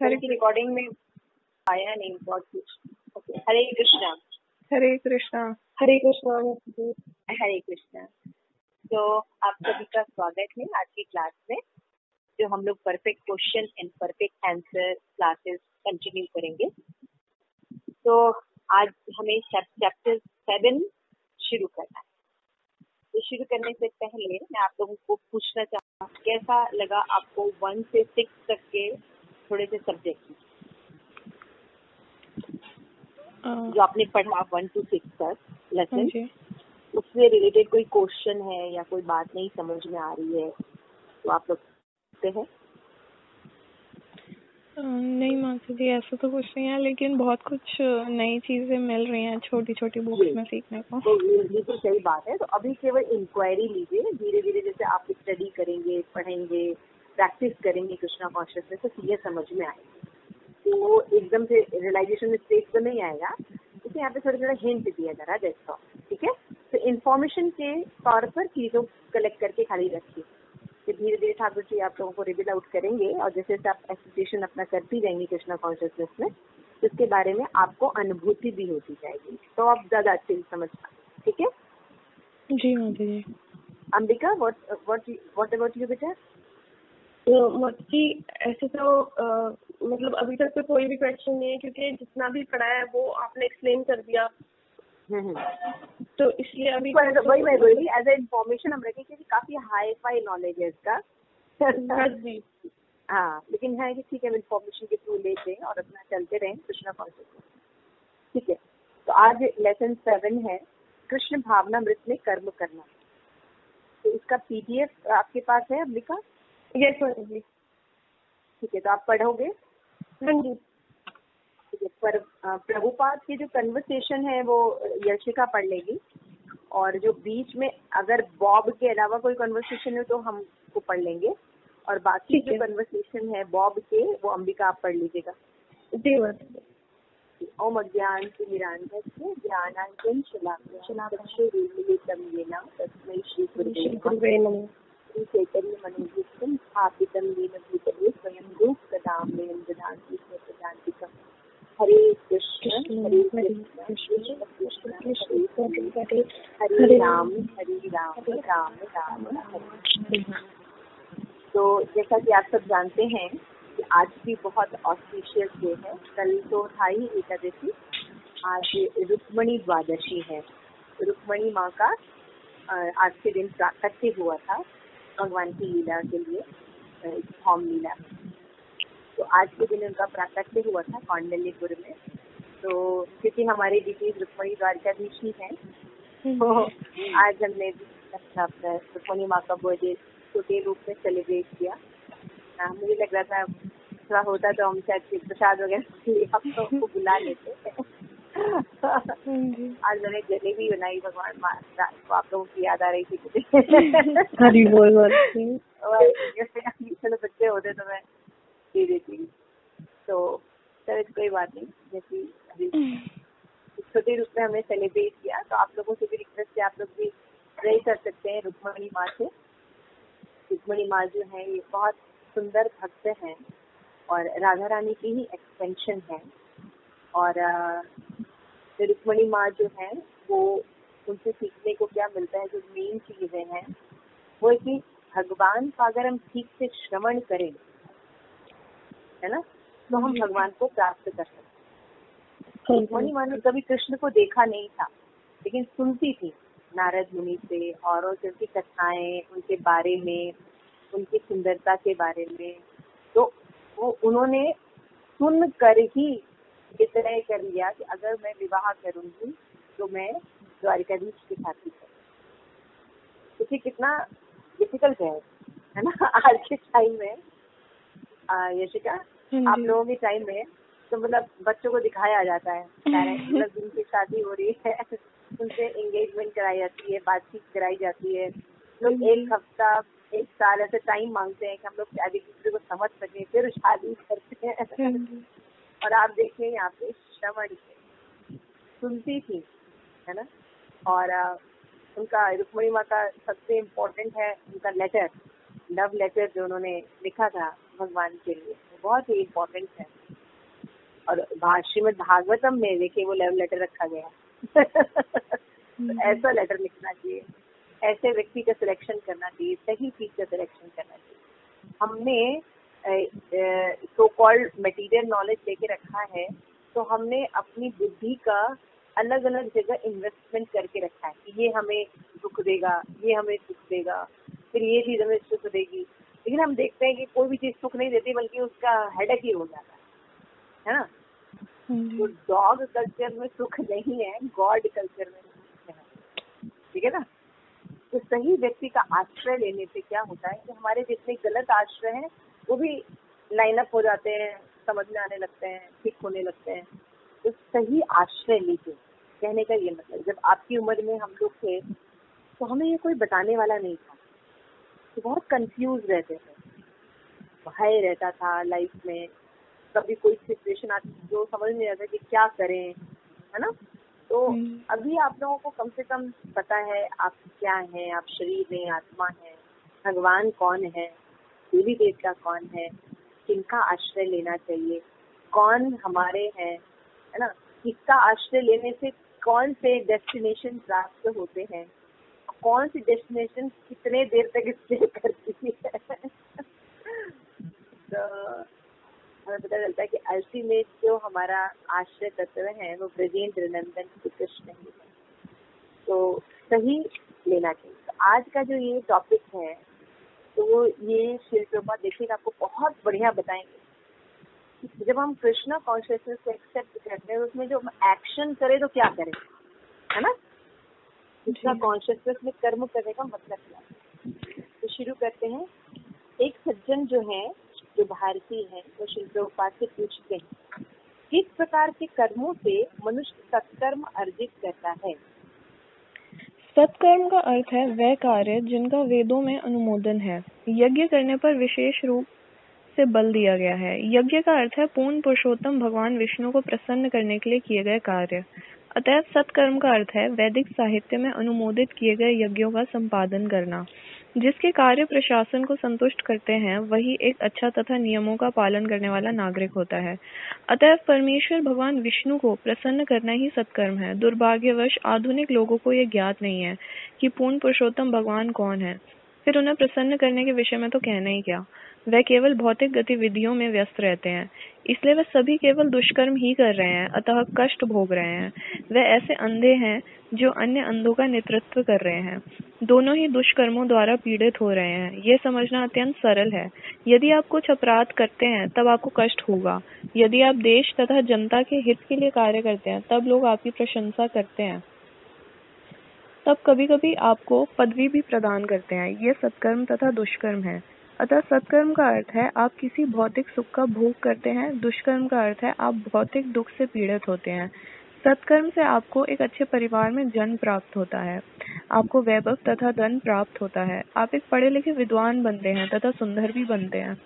कल की रिकॉर्डिंग में आया नहीं बहुत कुछ। ओके, हरे कृष्णा। हरे कृष्णा। हरे कृष्णा। हरे कृष्णा। तो आप सभी का स्वागत है आज की क्लास में, जो हम लोग perfect question and perfect answer classes continue करेंगे। तो आज हमें चैप्टर 7 शुरू करना है। तो शुरू करने से पहले मैं आप लोगों को पूछना चाहूँ, कैसा लगा आपको 1 से 6 तक के थोड़े से सब्जेक्ट जो आपने पढ़ा 1 to 6 तक लेसन, उससे रिलेटेड कोई क्वेश्चन है या कोई बात नहीं समझ में आ रही है तो आप लोग पूछते हैं? नहीं माता जी, ऐसा तो कुछ नहीं है, लेकिन बहुत कुछ नई चीजें मिल रही हैं छोटी छोटी बुक्स में सीखने को। तो ये तो सही बात है। तो अभी केवल इंक्वायरी लीजिए, धीरे धीरे जैसे आप स्टडी करेंगे, पढ़ेंगे, प्रैक्टिस करेंगे कृष्णा कॉन्शियसनेस, तो चीजें समझ में आएगी। तो एकदम से रियलाइजेशन स्टेज तो नहीं आएगा, क्योंकि यहाँ पे थोड़ा थोड़ा हिंट दिया जा रहा है, दैट्स ऑल। ठीक है, तो इन्फॉर्मेशन के तौर पर चीजों कलेक्ट करके खाली रखिए। तो धीरे धीरे ठाकुर जी आप लोगों को रिवील आउट करेंगे, और जैसे जैसे आप एसोसिएशन अपना करती रहेंगी कृष्णा कॉन्शियसनेस में, तो इसके बारे में आपको अनुभूति भी होती जाएगी, तो आप ज्यादा अच्छे से समझ पाएंगे। ठीक है जी माता जी। अंबिका, व्हाट अबाउट यू बेटा? तो मोदी ऐसे तो मतलब अभी तक तो कोई भी क्वेश्चन नहीं है, क्योंकि जितना भी पढ़ा है वो आपने एक्सप्लेन कर दिया। तो इसलिए अभी वही मैं बोली, एज ए इन्फॉर्मेशन हम रखें, क्योंकि काफी हाई फाई नॉलेज है इसका। जी हाँ, लेकिन है कि ठीक है, इन्फॉर्मेशन के थ्रू लेते हैं और अपना चलते रहें कृष्णा कॉन्शियसनेस। ठीक है, तो आज लेसन 7 है, कृष्ण भावनामृत में कर्म करना। तो इसका PDF आपके पास है अंबिका? यस जी। ठीक है, तो आप पढ़ोगे? हाँ जी। ठीक है, पर प्रभुपाद की जो कन्वर्सेशन है वो यशिका पढ़ लेगी, और जो बीच में अगर बॉब के अलावा कोई कन्वर्सेशन है तो हम को पढ़ लेंगे, और बाकी जो कन्वर्सेशन है बॉब के वो अंबिका आप पढ़ लीजिएगा। जी। ओम अज्ञान तिमिरान्धस्य ज्ञानाञ्जन शलाकया येन तस्मै श्री गुरुवे नमः। चैतन्य मनोभीष्टं स्थापितं येन भूतले स्वयं रूप कदा मह्यं ददाति स्वपदान्तिकम्। हरे कृष्ण हरे कृष्ण कृष्ण कृष्ण हरे राम राम राम हरे। तो जैसा कि आप सब जानते हैं कि आज भी बहुत ऑस्पिशियस डे है। कल तो था ही एकादशी, आज रुक्मणी द्वादशी है। रुक्मणी माँ का आज के दिन प्राकट्य हुआ था भगवान की लीला के लिए, होम लीला। तो आज के दिन उनका प्राकट्य हुआ था कौंडल्यपुर में। तो क्योंकि हमारे दीदी रुक्मणी द्वारकाधीश ही हैं, तो आज हमने अपना रुक्मणी माँ का बर्थडे छोटे रूप में सेलिब्रेट किया। मुझे लग रहा था थोड़ा होता तो हम शायद प्रसाद वगैरह आप लोगों को बुला लेते। आज मैंने जलेबी बनाई भगवान माँ, तो आप लोगों की याद आ रही थी मुझे। हरी बोल चलो बच्चे होते तो मैं दे देती। तो सर कोई बात नहीं, जैसे अभी छोटे रूप में हमने सेलिब्रेट किया, तो आप लोगों से भी रिक्वेस्ट है, आप लोग भी प्रे कर सकते हैं रुक्मणी माँ से। रुक्मणी माँ जो है ये बहुत सुंदर भक्त हैं और राधा रानी की ही एक्सटेंशन है। और रुक्मणी माँ जो है वो, उनसे सीखने को क्या मिलता है, जो मेन चीजें हैं वो है कि भगवान का अगर हम ठीक से श्रवण करें, है ना, तो हम भगवान को प्राप्त कर सकते हैं। रुक्मणी माँ ने कभी कृष्ण को देखा नहीं था, लेकिन सुनती थी नारद मुनि से, औरों से उनकी कथाएं, उनके बारे में, उनकी सुंदरता के बारे में। तो वो उन्होंने सुन कर ही तय कर लिया कि अगर मैं विवाह करूंगी तो मैं द्वारिकाधीश की शादी करूंगी। क्योंकि कितना डिफिकल्ट है ना आज के टाइम में। यशिका, आप लोगों के टाइम में तो मतलब बच्चों को दिखाया जाता है, मतलब जिनकी शादी हो रही है उनसे एंगेजमेंट कराई जाती है, बातचीत कराई जाती है। लोग 1 हफ्ता 1 साल ऐसे टाइम मांगते हैं कि हम लोग शादी दूसरे को समझ सके, फिर शादी करते हैं। और आप देखिए यहाँ पे श्रवण सुनती थी, है ना। और उनका रुक्मणी माँ का सबसे इम्पोर्टेंट है उनका लेटर, लव लेटर जो उन्होंने लिखा था भगवान के लिए वो बहुत ही इम्पोर्टेंट है। और श्रीमद् भागवतम में देखिए वो लव लेटर रखा गया। तो ऐसा लेटर लिखना चाहिए, ऐसे व्यक्ति का सिलेक्शन करना चाहिए, सही चीज का सिलेक्शन करना चाहिए। हमने सो कॉल्ड मटेरियल नॉलेज लेके रखा है, तो हमने अपनी बुद्धि का अलग अलग जगह इन्वेस्टमेंट करके रखा है कि ये हमें सुख देगा, ये हमें सुख देगा, फिर ये चीज हमें सुख देगी। लेकिन हम देखते हैं कि कोई भी चीज सुख नहीं देती, बल्कि उसका हेडेक ही हो जाता है ना। तो डॉग कल्चर में सुख नहीं है, गॉड कल्चर में सुख है, ठीक है ना। तो सही व्यक्ति का आश्रय लेने से क्या होता है कि हमारे जितने गलत आश्रय हैं वो भी लाइन अप हो जाते हैं, समझ में आने लगते हैं, ठीक होने लगते हैं। तो सही आश्रय लीजिए, कहने का ये मतलब। जब आपकी उम्र में हम लोग थे तो हमें ये कोई बताने वाला नहीं था, तो बहुत कंफ्यूज रहते थे, भय रहता था लाइफ में। कभी कोई सिचुएशन आती जो समझ नहीं आता कि क्या करें, है ना। तो अभी आप लोगों को कम से कम पता है आप क्या हैं, आप शरीर में आत्मा है, भगवान कौन है, देवी देवता कौन है, किनका आश्रय लेना चाहिए, कौन हमारे हैं, है ना। किसका आश्रय लेने से कौन से डेस्टिनेशन प्राप्त होते हैं, कौन सी डेस्टिनेशन कितने देर तक स्टे करती है। तो हमें पता चलता है कि अल्टीमेट जो हमारा आश्रय तत्व है वो ब्रजेंद्र नंदन श्री कृष्ण ही है। तो सही लेना चाहिए। तो आज का जो ये टॉपिक है तो वो ये श्री प्रभुपाद देखिएगा आपको बहुत बढ़िया बताएंगे। जब हम कृष्णा कॉन्शियसनेस को एक्सेप्ट करते हैं उसमें जो एक्शन करें तो क्या करें, है ना। कृष्णा कॉन्शियसनेस में कर्म करने का मतलब क्या है। तो शुरू करते हैं। एक सज्जन जो है, जो भारतीय है, वो श्री प्रभुपाद से पूछते हैं किस प्रकार के कर्मों से मनुष्य सत्कर्म अर्जित करता है। सत्कर्म का अर्थ है वह कार्य जिनका वेदों में अनुमोदन है। यज्ञ करने पर विशेष रूप से बल दिया गया है। यज्ञ का अर्थ है पूर्ण पुरुषोत्तम भगवान विष्णु को प्रसन्न करने के लिए किए गए कार्य। अतः सत्कर्म का अर्थ है वैदिक साहित्य में अनुमोदित किए गए यज्ञों का संपादन करना, जिसके कार्य प्रशासन को संतुष्ट करते हैं। वही एक अच्छा तथा नियमों का पालन करने वाला नागरिक होता है। अतः परमेश्वर भगवान विष्णु को प्रसन्न करना ही सत्कर्म है। दुर्भाग्यवश आधुनिक लोगों को यह ज्ञात नहीं है कि पूर्ण पुरुषोत्तम भगवान कौन है। फिर उन्हें प्रसन्न करने के विषय में तो कहना ही क्या, वह केवल भौतिक गतिविधियों में व्यस्त रहते हैं, इसलिए वे सभी केवल दुष्कर्म ही कर रहे हैं, अतः कष्ट भोग रहे हैं। वे ऐसे अंधे हैं जो अन्य अंधों का नेतृत्व कर रहे हैं, दोनों ही दुष्कर्मों द्वारा पीड़ित हो रहे हैं। यह समझना अत्यंत सरल है। यदि आप कुछ अपराध करते हैं तब आपको कष्ट होगा। यदि आप देश तथा जनता के हित के लिए कार्य करते हैं तब लोग आपकी प्रशंसा करते हैं, तब कभी कभी आपको पदवी भी प्रदान करते हैं। यह सत्कर्म तथा दुष्कर्म है। अतः सत्कर्म का अर्थ है आप किसी भौतिक सुख का भोग करते हैं। दुष्कर्म का अर्थ है आप भौतिक दुख से पीड़ित होते हैं। सत्कर्म से आपको एक अच्छे परिवार में जन्म प्राप्त होता है, आपको वैभव तथा धन प्राप्त होता है, आप एक पढ़े लिखे विद्वान बनते हैं तथा सुंदर भी बनते हैं।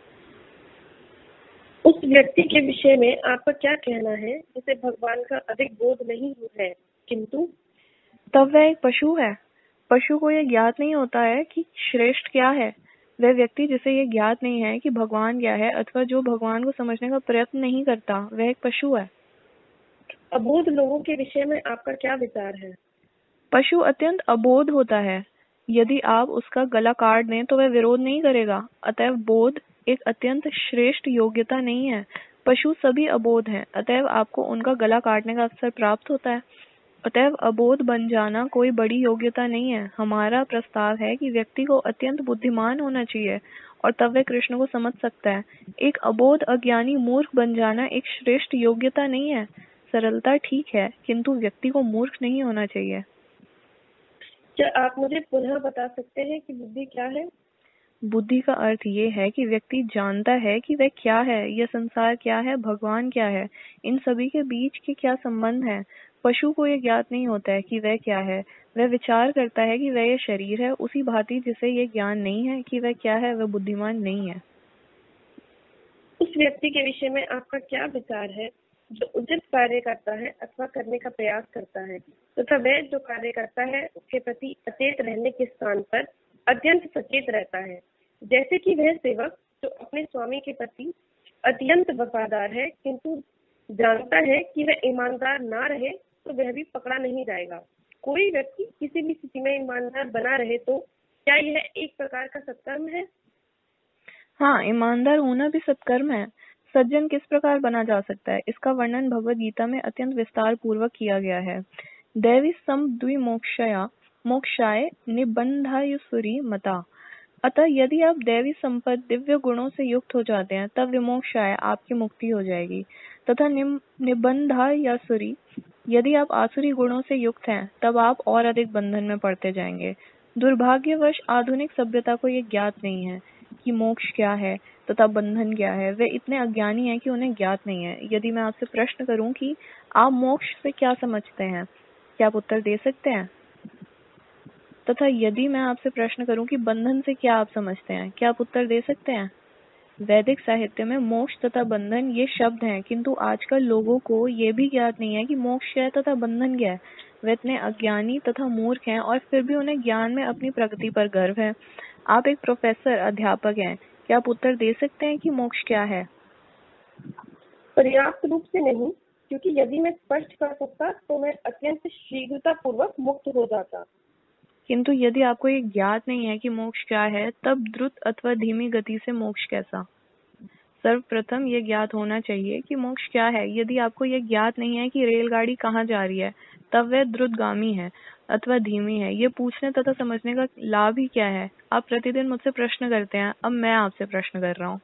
उस व्यक्ति के विषय में आपका क्या कहना है जिसे भगवान का अधिक बोध नहीं है, किंतु तब वह एक पशु है। पशु को यह ज्ञात नहीं होता है कि श्रेष्ठ क्या है। वह व्यक्ति जिसे यह ज्ञात नहीं है कि भगवान क्या है अथवा जो भगवान को समझने का प्रयत्न नहीं करता, वह एक पशु है। अबोध लोगों के विषय में आपका क्या विचार है। पशु अत्यंत अबोध होता है। यदि आप उसका गला काट दें तो वह विरोध नहीं करेगा। अतएव बोध एक अत्यंत श्रेष्ठ योग्यता नहीं है। पशु सभी अबोध हैं, अतएव आपको उनका गला काटने का अवसर प्राप्त होता है। अतएव अबोध बन जाना कोई बड़ी योग्यता नहीं है। हमारा प्रस्ताव है कि व्यक्ति को अत्यंत बुद्धिमान होना चाहिए और तब वह कृष्ण को समझ सकता है। एक अबोध अज्ञानी मूर्ख बन जाना एक श्रेष्ठ योग्यता नहीं है। सरलता ठीक है, किंतु व्यक्ति को मूर्ख नहीं होना चाहिए। क्या आप मुझे पुनः बता सकते हैं कि बुद्धि क्या है। बुद्धि का अर्थ ये है कि व्यक्ति जानता है कि वह क्या है, यह संसार क्या है, भगवान क्या है, इन सभी के बीच के क्या संबंध है। पशु को यह ज्ञात नहीं होता है कि वह क्या है। वह विचार करता है कि वह यह शरीर है। उसी भांति जिसे यह ज्ञान नहीं है कि वह क्या है, वह बुद्धिमान नहीं है। उस व्यक्ति के विषय में आपका क्या विचार है जो उचित कार्य करता है अथवा करने का प्रयास करता है, तथा वह जो कार्य करता है उसके प्रति अचेत रहने के स्थान पर अत्यंत सचेत रहता है। जैसे कि वह सेवक जो अपने स्वामी के प्रति अत्यंत वफादार है किंतु जानता है कि वह ईमानदार ना रहे तो वह भी पकड़ा नहीं जाएगा। कोई व्यक्ति किसी भी स्थिति में ईमानदार बना रहे तो क्या यह एक प्रकार का सत्कर्म है? हाँ, ईमानदार होना भी सत्कर्म है। सज्जन किस प्रकार बना जा सकता है, इसका वर्णन भगवद गीता में अत्यंत विस्तार पूर्वक किया गया है। दैवी सम द्विमोक्षया मोक्षाय निबंधायुसुरी मता। अतः यदि आप दैवी संपत्ति दिव्य गुणों से युक्त हो जाते हैं तब विमोक्षाय आपकी मुक्ति हो जाएगी, तथा निबंधायुसुरी यदि आप आसुरी गुणों से युक्त हैं तब आप और अधिक बंधन में पड़ते जाएंगे। दुर्भाग्यवश आधुनिक सभ्यता को ये ज्ञात नहीं है कि मोक्ष क्या है तथा बंधन क्या है। वे इतने अज्ञानी हैं कि उन्हें ज्ञात नहीं है। यदि मैं आपसे प्रश्न करूं कि आप मोक्ष से क्या समझते हैं, क्या आप उत्तर दे सकते हैं? तथा यदि मैं आपसे प्रश्न करूं कि बंधन से क्या आप समझते हैं, क्या आप उत्तर दे सकते हैं? वैदिक साहित्य में मोक्ष तथा बंधन ये शब्द हैं, किंतु आजकल लोगों को ये भी ज्ञात नहीं है कि मोक्ष क्या है तथा बंधन क्या है। वे इतने अज्ञानी तथा मूर्ख हैं और फिर भी उन्हें ज्ञान में अपनी प्रगति पर गर्व है। आप एक प्रोफेसर अध्यापक हैं, क्या आप उत्तर दे सकते हैं कि मोक्ष क्या है? पर्याप्त रूप से नहीं, क्योंकि यदि मैं स्पष्ट कर सकता तो मैं अत्यंत शीघ्रता पूर्वक मुक्त हो जाता। किंतु यदि आपको ये ज्ञात नहीं है कि मोक्ष क्या है, तब द्रुत अथवा धीमी गति से मोक्ष कैसा? सर्वप्रथम ये ज्ञात होना चाहिए कि मोक्ष क्या है। यदि आपको ये ज्ञात नहीं है कि रेलगाड़ी कहाँ जा रही है, तब वह द्रुतगामी है अथवा धीमी है। ये पूछने तथा समझने का लाभ ही क्या है? आप प्रतिदिन मुझसे प्रश्न करते हैं, अब मैं आपसे प्रश्न कर रहा हूँ।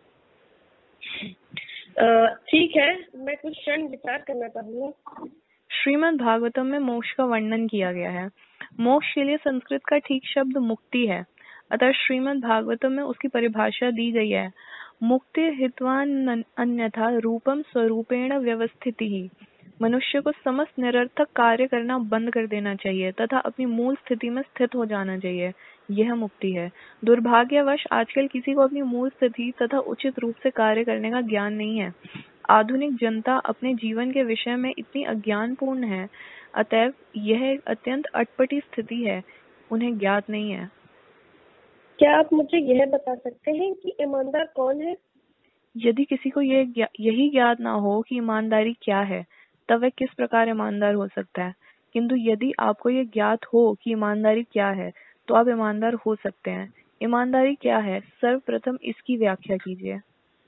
ठीक है, मैं कुछ क्षण विचार करना चाहूंगा। श्रीमद् भागवतम में मोक्ष का वर्णन किया गया है। मोक्ष के लिए संस्कृत का ठीक शब्द मुक्ति है, अतः श्रीमद् भागवतम में उसकी परिभाषा दी गई है। मुक्ति हित्वान अन्यथा रूपम स्वरूपेण व्यवस्थिति। मनुष्य को समस्त निरर्थक कार्य करना बंद कर देना चाहिए तथा अपनी मूल स्थिति में स्थित हो जाना चाहिए, यह मुक्ति है। दुर्भाग्यवश आजकल किसी को अपनी मूल स्थिति तथा उचित रूप से कार्य करने का ज्ञान नहीं है। आधुनिक जनता अपने जीवन के विषय में इतनी अज्ञानपूर्ण है, अतएव यह एक अत्यंत अटपटी स्थिति है, उन्हें ज्ञात नहीं है। क्या आप मुझे यह बता सकते हैं कि ईमानदार कौन है? यदि किसी को यही ज्ञात ना हो कि ईमानदारी क्या है, तब वह किस प्रकार ईमानदार हो सकता है। किंतु यदि आपको ये ज्ञात हो कि ईमानदारी क्या है, तो आप ईमानदार हो सकते हैं। ईमानदारी क्या है, सर्वप्रथम इसकी व्याख्या कीजिए।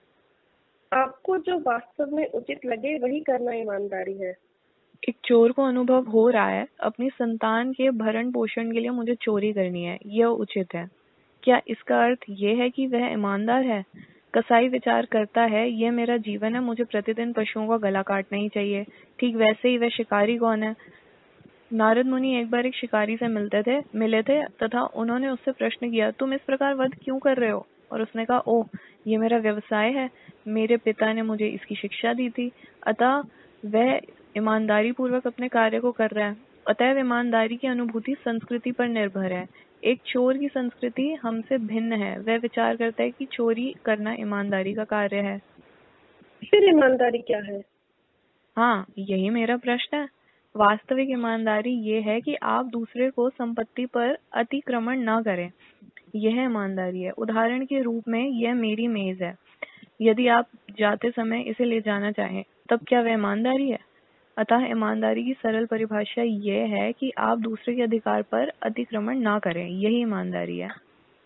आपको जो वास्तव में उचित लगे वही करना ईमानदारी है। एक चोर को अनुभव हो रहा है अपनी संतान के भरण पोषण के लिए मुझे चोरी करनी है, यह उचित है। क्या इसका अर्थ ये है कि वह ईमानदार है? कसाई विचार करता है, यह मेरा जीवन है, मुझे प्रतिदिन पशुओं का गला काटना ही चाहिए। ठीक वैसे ही वह शिकारी कौन है? नारद मुनि एक बार एक शिकारी से मिले थे तथा उन्होंने उससे प्रश्न किया, तुम इस प्रकार वध क्यों कर रहे हो? और उसने कहा, ओह, ये मेरा व्यवसाय है, मेरे पिता ने मुझे इसकी शिक्षा दी थी, अतः वह ईमानदारी पूर्वक अपने कार्य को कर रहा है। अतएव ईमानदारी की अनुभूति संस्कृति पर निर्भर है। एक चोर की संस्कृति हमसे भिन्न है, वह विचार करता है कि चोरी करना ईमानदारी का कार्य है। फिर ईमानदारी क्या है? हाँ, यही मेरा प्रश्न है। वास्तविक ईमानदारी ये है कि आप दूसरे को संपत्ति पर अतिक्रमण न करें, यह ईमानदारी है। उदाहरण के रूप में यह मेरी मेज है, यदि आप जाते समय इसे ले जाना चाहें, तब क्या वह ईमानदारी है? अतः ईमानदारी की सरल परिभाषा यह है कि आप दूसरे के अधिकार पर अतिक्रमण ना करें, यही ईमानदारी है।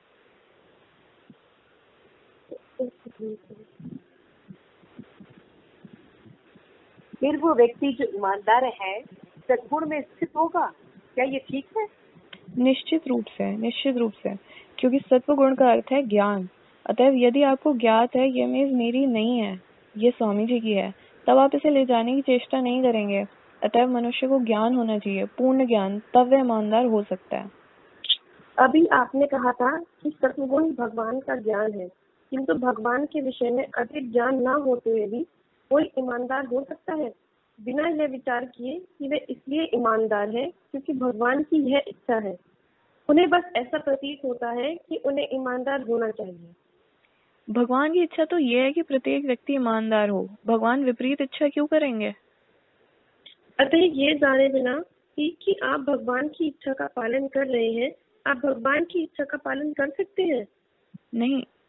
फिर वो व्यक्ति जो ईमानदार है सद्गुण में स्थित होगा, क्या ये ठीक है? निश्चित रूप से, क्योंकि सत्व गुण का अर्थ है ज्ञान। अतएव यदि आपको ज्ञात है ये मेज मेरी नहीं है, ये स्वामी जी की है, तब आप इसे ले जाने की चेष्टा नहीं करेंगे। अतएव मनुष्य को ज्ञान होना चाहिए, पूर्ण ज्ञान, तब वह ईमानदार हो सकता है। अभी आपने कहा था कि सत्वगुण भगवान का ज्ञान है, किंतु भगवान के विषय में अधिक ज्ञान न होते हुए भी कोई ईमानदार हो सकता है, बिना यह विचार किए कि वे इसलिए ईमानदार है क्योंकि भगवान की यह इच्छा है। उन्हें बस ऐसा प्रतीत होता है कि उन्हें ईमानदार होना चाहिए। भगवान की इच्छा तो ये है कि प्रत्येक व्यक्ति ईमानदार हो, भगवान विपरीत इच्छा क्यों करेंगे? अतः ये जाने बिना कि आप भगवान की इच्छा का पालन कर रहे हैं, आप भगवान की इच्छा का पालन कर सकते हैं? नहीं,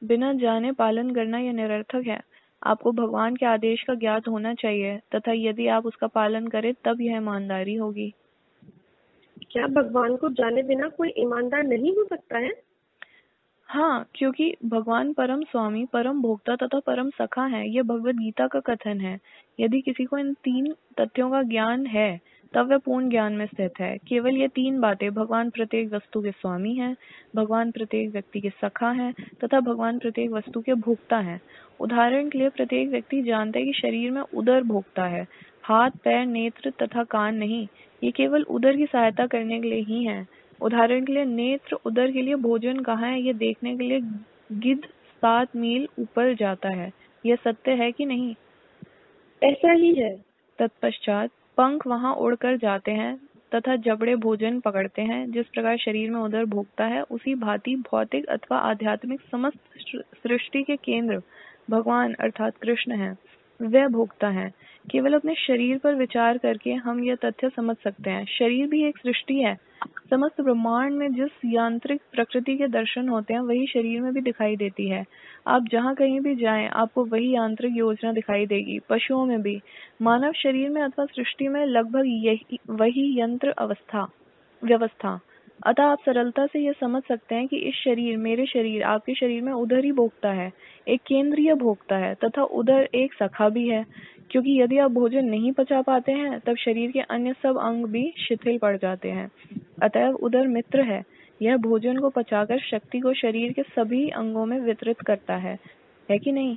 बिना जाने पालन करना यह निरर्थक है। आपको भगवान के आदेश का ज्ञात होना चाहिए तथा यदि आप उसका पालन करें तब यह ईमानदारी होगी। क्या भगवान को जाने बिना कोई ईमानदार नहीं हो सकता है? हाँ, क्योंकि भगवान परम स्वामी, परम भोक्ता तथा परम सखा है। यह भगवत गीता का कथन है। यदि किसी को इन 3 तथ्यों का ज्ञान है तब वह पूर्ण ज्ञान में स्थित है। केवल ये 3 बातें, भगवान प्रत्येक वस्तु के स्वामी हैं, भगवान प्रत्येक व्यक्ति के सखा हैं तथा भगवान प्रत्येक वस्तु के भोक्ता हैं। उदाहरण के लिए प्रत्येक व्यक्ति जानता है कि शरीर में उदर भोक्ता है, हाथ, पैर, नेत्र तथा कान नहीं। ये केवल उदर की सहायता करने के लिए ही है। उदाहरण के लिए नेत्र उदर के लिए भोजन कहाँ है ये देखने के लिए गिद्ध 7 मील ऊपर जाता है। यह सत्य है कि नहीं? ऐसा ही है। तत्पश्चात पंख वहां उड़कर जाते हैं तथा जबड़े भोजन पकड़ते हैं। जिस प्रकार शरीर में उदर भोगता है, उसी भांति भौतिक अथवा आध्यात्मिक समस्त सृष्टि के केंद्र भगवान अर्थात कृष्ण है। वह भोक्ता है। केवल अपने शरीर पर विचार करके हम यह तथ्य समझ सकते हैं। शरीर भी एक सृष्टि है। समस्त ब्रह्मांड में जिस यांत्रिक प्रकृति के दर्शन होते हैं वही शरीर में भी दिखाई देती है। आप जहाँ कहीं भी जाएं, आपको वही यांत्रिक योजना दिखाई देगी। पशुओं में भी, मानव शरीर में अथवा सृष्टि में लगभग वही यंत्र व्यवस्था। अतः आप सरलता से यह समझ सकते हैं कि इस शरीर, मेरे शरीर, आपके शरीर में उदर ही भोगता है, एक केंद्रीय भोगता है तथा उदर एक सखा भी है। क्योंकि यदि आप भोजन नहीं पचा पाते हैं तब शरीर के अन्य सब अंग भी शिथिल पड़ जाते हैं। अतएव उदर मित्र है। यह भोजन को पचाकर शक्ति को शरीर के सभी अंगों में वितरित करता है कि नहीं?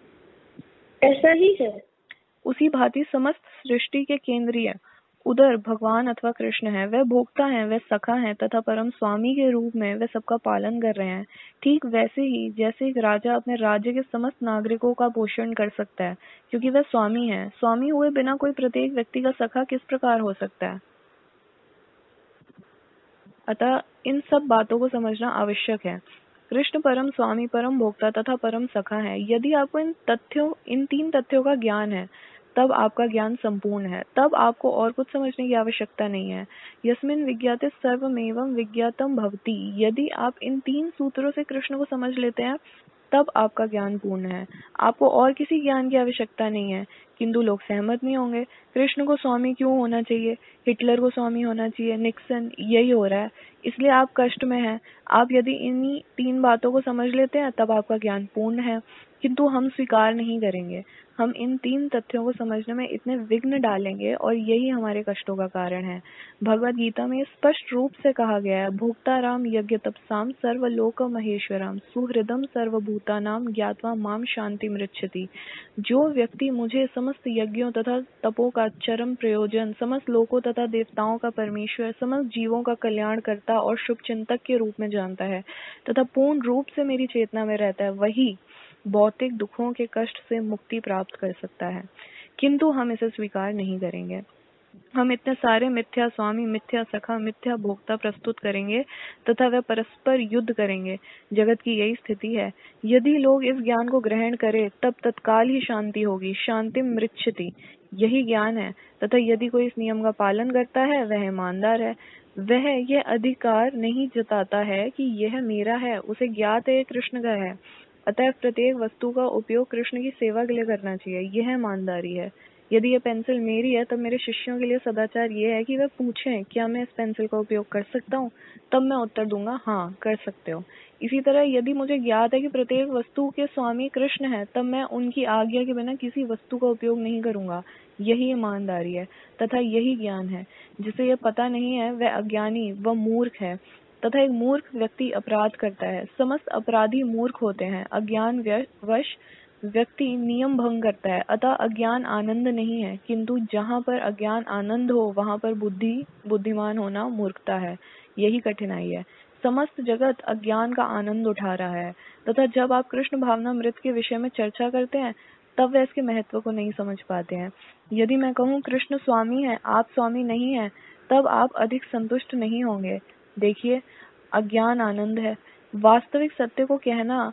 ऐसा ही है। उसी भांति समस्त सृष्टि के केंद्रीय उदर भगवान अथवा कृष्ण है। वह भोक्ता है, वह सखा है तथा परम स्वामी के रूप में वह सबका पालन कर रहे हैं। ठीक वैसे ही जैसे एक राजा अपने राज्य के समस्त नागरिकों का पोषण कर सकता है, क्योंकि वह स्वामी है। स्वामी हुए बिना कोई प्रत्येक व्यक्ति का सखा किस प्रकार हो सकता है? अतः इन सब बातों को समझना आवश्यक है। कृष्ण परम स्वामी, परम भोक्ता तथा परम सखा है। यदि आपको इन 3 तथ्यों का ज्ञान है तब आपका ज्ञान संपूर्ण है। तब आपको और कुछ समझने की आवश्यकता नहीं है। यस्मिन् विज्ञाते सर्वमेवं विज्ञातम् भवति। यदि आप इन 3 सूत्रों से कृष्ण को समझ लेते हैं तब आपका ज्ञान पूर्ण है। आपको और किसी ज्ञान की आवश्यकता नहीं है। किंतु लोग सहमत नहीं होंगे। कृष्ण को स्वामी क्यों होना चाहिए? हिटलर को स्वामी होना चाहिए, निक्सन, यही हो रहा है, इसलिए आप कष्ट में हैं। आप यदि इन्हीं 3 बातों को समझ लेते हैं तब आपका ज्ञान पूर्ण है। किंतु हम स्वीकार नहीं करेंगे। हम इन 3 तथ्यों को समझने में इतने विघ्न डालेंगे और यही हमारे कष्टों का कारण है। भगवद गीता में स्पष्ट रूप से कहा गया है, भोक्ताराम यज्ञ तपसाम सर्वलोक महेश्वराम सुहृदम सर्वभूतानाम ज्ञात्वा माम शांति मृच्छति। जो व्यक्ति मुझे समस्त यज्ञों तथा तपों का चरम प्रयोजन, समस्त लोकों तथा देवताओं का परमेश्वर, समस्त जीवों का कल्याण करता और शुभचिंतक के रूप में जानता है तथा पूर्ण रूप से मेरी चेतना में रहता है, वही भौतिक दुखों के कष्ट से मुक्ति प्राप्त कर सकता है। किंतु हम इसे स्वीकार नहीं करेंगे। हम इतने सारे मिथ्या स्वामी, मिथ्या सखा, मिथ्या भोक्ता प्रस्तुत करेंगे तथा वे परस्पर युद्ध करेंगे। जगत की यही स्थिति है। यदि लोग इस ज्ञान को ग्रहण करें तब तत्काल ही शांति होगी। शांति मृच्छति, यही ज्ञान है। तथा यदि कोई इस नियम का पालन करता है वह ईमानदार है। वह यह अधिकार नहीं जताता है कि यह मेरा है, उसे ज्ञात है कृष्ण का है। अतः प्रत्येक वस्तु का उपयोग कृष्ण की सेवा के लिए करना चाहिए। यह ईमानदारी है। यदि यह पेंसिल मेरी है तब मेरे शिष्यों के लिए सदाचार ये है कि वे पूछें, क्या मैं इस पेंसिल का उपयोग कर सकता हूँ? तब मैं उत्तर दूंगा, हाँ कर सकते हो। इसी तरह यदि मुझे ज्ञात है कि प्रत्येक वस्तु के स्वामी कृष्ण है तब मैं उनकी आज्ञा के बिना किसी वस्तु का उपयोग नहीं करूंगा। यही ईमानदारी है तथा यही ज्ञान है। जिसे यह पता नहीं है वह अज्ञानी व मूर्ख है तथा एक मूर्ख व्यक्ति अपराध करता है। समस्त अपराधी मूर्ख होते हैं। अज्ञान वश व्यक्ति नियम भंग करता है। अतः अज्ञान आनंद नहीं है, किंतु जहाँ पर अज्ञान आनंद हो वहाँ पर बुद्धिमान होना मूर्खता है। यही कठिनाई है। समस्त जगत अज्ञान का आनंद उठा रहा है तथा जब आप कृष्ण भावनामृत के विषय में चर्चा करते हैं तब वे इसके महत्व को नहीं समझ पाते हैं। यदि मैं कहूँ कृष्ण स्वामी है, आप स्वामी नहीं है, तब आप अधिक संतुष्ट नहीं होंगे। देखिए, अज्ञान आनंद है। वास्तविक सत्य को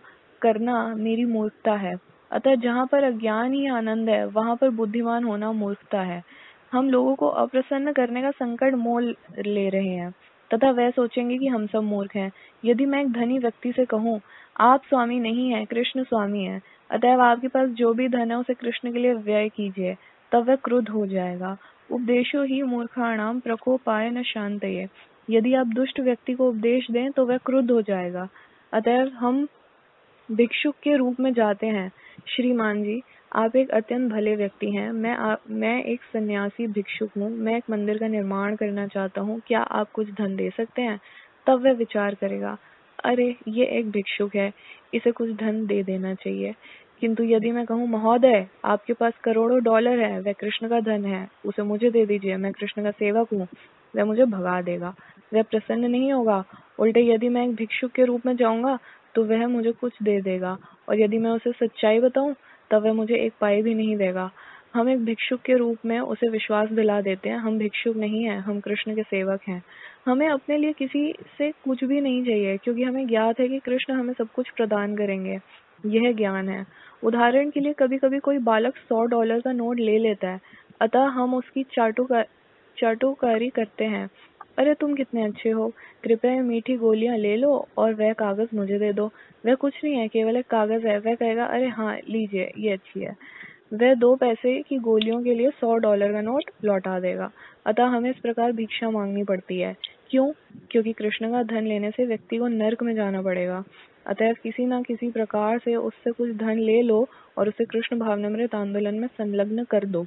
करना मेरी मूर्खता है। अतः जहाँ पर अज्ञान ही आनंद है वहाँ पर बुद्धिमान होना मूर्खता है। हम लोगों को अप्रसन्न करने का संकट मोल ले रहे हैं तथा वह सोचेंगे कि हम सब मूर्ख हैं। यदि मैं एक धनी व्यक्ति से कहूँ, आप स्वामी नहीं है, कृष्ण स्वामी है। अतएव आपके पास जो भी धन है उसे कृष्ण के लिए व्यय कीजिए, तब वह क्रुद्ध हो जाएगा। उपदेशो ही मूर्खाणाम प्रकोपाय न शांतये। यदि आप दुष्ट व्यक्ति को उपदेश दें तो वह क्रुद्ध हो जाएगा। अतएव हम भिक्षुक के रूप में जाते हैं। श्रीमान जी, आप एक अत्यंत भले व्यक्ति हैं। मैं एक सन्यासी भिक्षुक हूँ। मैं एक मंदिर का निर्माण करना चाहता हूँ। क्या आप कुछ धन दे सकते हैं? तब वह विचार करेगा, अरे ये एक भिक्षुक है, इसे कुछ धन दे देना चाहिए। किंतु यदि मैं कहूँ, महोदय आपके पास करोड़ों डॉलर है, वह कृष्ण का धन है, उसे मुझे दे दीजिए, मैं कृष्ण का सेवक हूँ, वह मुझे भगा देगा, वह प्रसन्न नहीं होगा। उल्टे यदि मैं एक भिक्षुक के रूप में जाऊंगा तो वह मुझे कुछ दे देगा, और यदि मैं उसे सच्चाई बताऊं तब वह मुझे एक पाई भी नहीं देगा। हम एक भिक्षुक के रूप में उसे विश्वास दिला देते हैं, हम भिक्षुक नहीं हैं, हम कृष्ण के सेवक हैं। हमें अपने लिए किसी से कुछ भी नहीं चाहिए, क्योंकि हमें ज्ञात है कि कृष्ण हमें सब कुछ प्रदान करेंगे। यह ज्ञान है। उदाहरण के लिए कभी कभी कोई बालक $100 का नोट ले लेता है, अतः हम उसकी चाटुकारी करते हैं। अरे तुम कितने अच्छे हो, कृपया ये मीठी गोलियां ले लो और वह कागज मुझे दे दो। वह कुछ नहीं है, केवल एक कागज है। वह कहेगा, अरे हाँ लीजिए, ये अच्छी है। वह 2 पैसे की गोलियों के लिए $100 का नोट लौटा देगा। अतः हमें इस प्रकार भिक्षा मांगनी पड़ती है। क्यों? क्योंकि कृष्ण का धन लेने से व्यक्ति को नर्क में जाना पड़ेगा। अतः किसी न किसी प्रकार से उससे कुछ धन ले लो और उसे कृष्ण भावनामृत आंदोलन में संलग्न कर दो।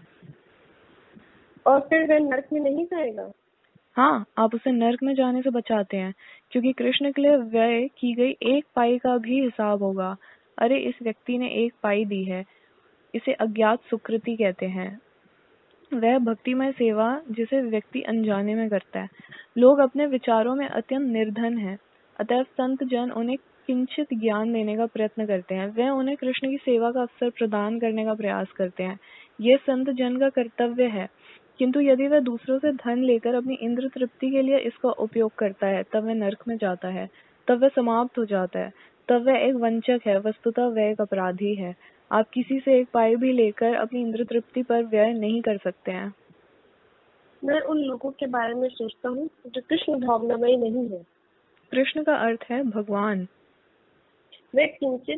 और फिर वह नर्क में नहीं जाएगा? हाँ, आप उसे नर्क में जाने से बचाते हैं, क्योंकि कृष्ण के लिए व्यय की गई 1 पाई का भी हिसाब होगा। अरे इस व्यक्ति ने 1 पाई दी है, इसे अज्ञात सुकृति कहते हैं। वह भक्तिमय सेवा जिसे व्यक्ति अनजाने में करता है। लोग अपने विचारों में अत्यंत निर्धन हैं, अतः संत जन उन्हें किंचित ज्ञान देने का प्रयत्न करते हैं। वह उन्हें कृष्ण की सेवा का अवसर प्रदान करने का प्रयास करते हैं। यह संत जन का कर्तव्य है। किंतु यदि वह दूसरों से धन लेकर अपनी इंद्र तृप्ति के लिए इसका उपयोग करता है, तब वह नरक में जाता है, तब वह समाप्त हो जाता है, तब वह एक वंचक है, वस्तुतः वह एक अपराधी है। आप किसी से 1 पाई भी लेकर अपनी इंद्र तृप्ति पर व्यय नहीं कर सकते हैं। मैं उन लोगों के बारे में सोचता हूँ जो कृष्ण भावनामय नहीं है। कृष्ण का अर्थ है भगवान। वे किंचित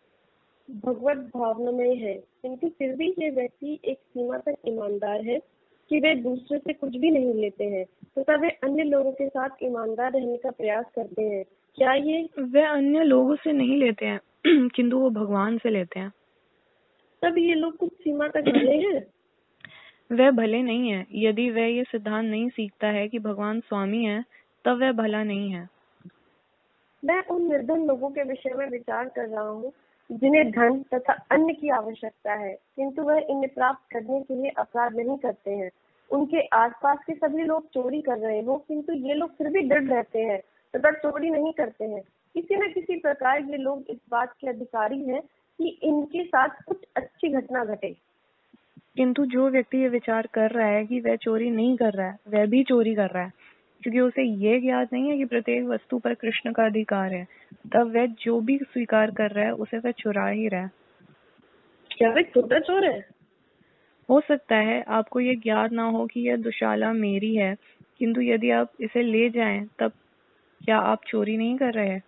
भगवत भावनामय है, किंतु फिर भी ये व्यक्ति एक सीमा तक ईमानदार है कि वे दूसरे से कुछ भी नहीं लेते हैं, तथा वे अन्य लोगों के साथ ईमानदार रहने का प्रयास करते हैं। क्या ये? वे अन्य लोगों से नहीं लेते हैं किंतु वो भगवान से लेते हैं। तब ये लोग कुछ सीमा तक भले हैं। वह भले नहीं है। यदि वह ये सिद्धांत नहीं सीखता है कि भगवान स्वामी है, तब वह भला नहीं है। मैं उन निर्धन लोगों के विषय में विचार कर रहा हूँ जिन्हें धन तथा अन्न की आवश्यकता है, किंतु वह इन्हें प्राप्त करने के लिए अपराध नहीं करते हैं। उनके आसपास के सभी लोग चोरी कर रहे हो, किंतु ये लोग फिर भी डर रहते हैं तथा चोरी नहीं करते हैं। किसी न किसी प्रकार ये लोग इस बात के अधिकारी हैं कि इनके साथ कुछ अच्छी घटना घटे। किंतु जो व्यक्ति ये विचार कर रहा है कि वह चोरी नहीं कर रहा है, वह भी चोरी कर रहा है, क्योंकि उसे ये ज्ञात नहीं है कि प्रत्येक वस्तु पर कृष्ण का अधिकार है। तब वह जो भी स्वीकार कर रहा है उसे वह चुरा ही रहा है। क्या वे छोटा चोर है? हो सकता है आपको ये ज्ञात ना हो कि यह दुशाला मेरी है, किंतु यदि आप इसे ले जाएं, तब क्या आप चोरी नहीं कर रहे हैं?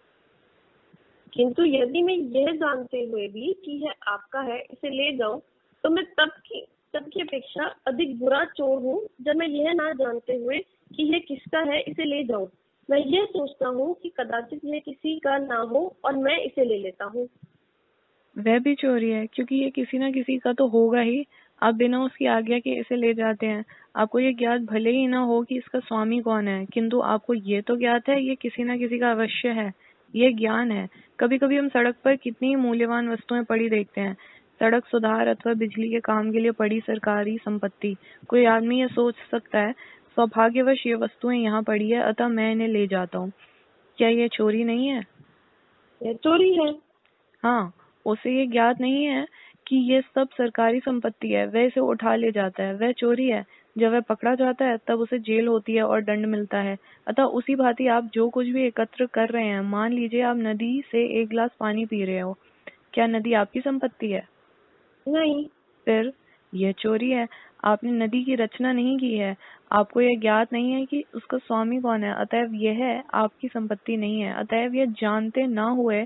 किंतु यदि मैं यह जानते हुए भी कि यह आपका है इसे ले जाऊं, तो मैं तब की अपेक्षा अधिक बुरा चोर हूँ जब मैं यह ना जानते हुए कि यह किसका है इसे ले जाऊं। मैं यह सोचता हूँ कि कदाचित यह किसी का ना हो और मैं इसे ले लेता हूँ। वह भी चोरी है, क्योंकि ये किसी ना किसी का तो होगा ही। आप बिना उसकी आज्ञा के इसे ले जाते हैं। आपको ये ज्ञात भले ही ना हो कि इसका स्वामी कौन है, किंतु आपको ये तो ज्ञात है ये किसी ना किसी का अवश्य है। ये ज्ञान है। कभी कभी हम सड़क पर कितनी मूल्यवान वस्तुएं पड़ी देखते हैं, सड़क सुधार अथवा बिजली के काम के लिए पड़ी सरकारी संपत्ति। कोई आदमी ये सोच सकता है, सौभाग्यवश ये वस्तुएं यहाँ पड़ी है, अतः मैं इन्हें ले जाता हूँ। क्या ये चोरी नहीं है? यह चोरी है। हाँ, उसे ये ज्ञात नहीं है कि ये सब सरकारी संपत्ति है, वह इसे उठा ले जाता है, वह चोरी है। जब वह पकड़ा जाता है तब उसे जेल होती है और दंड मिलता है। अतः उसी भांति आप जो कुछ भी एकत्र कर रहे हैं, मान लीजिए आप नदी से 1 गिलास पानी पी रहे हो, क्या नदी आपकी संपत्ति है? नहीं। फिर यह चोरी है। आपने नदी की रचना नहीं की है, आपको यह ज्ञात नहीं है कि उसका स्वामी कौन है, अतएव यह आपकी संपत्ति नहीं है। अतएव यह जानते ना हुए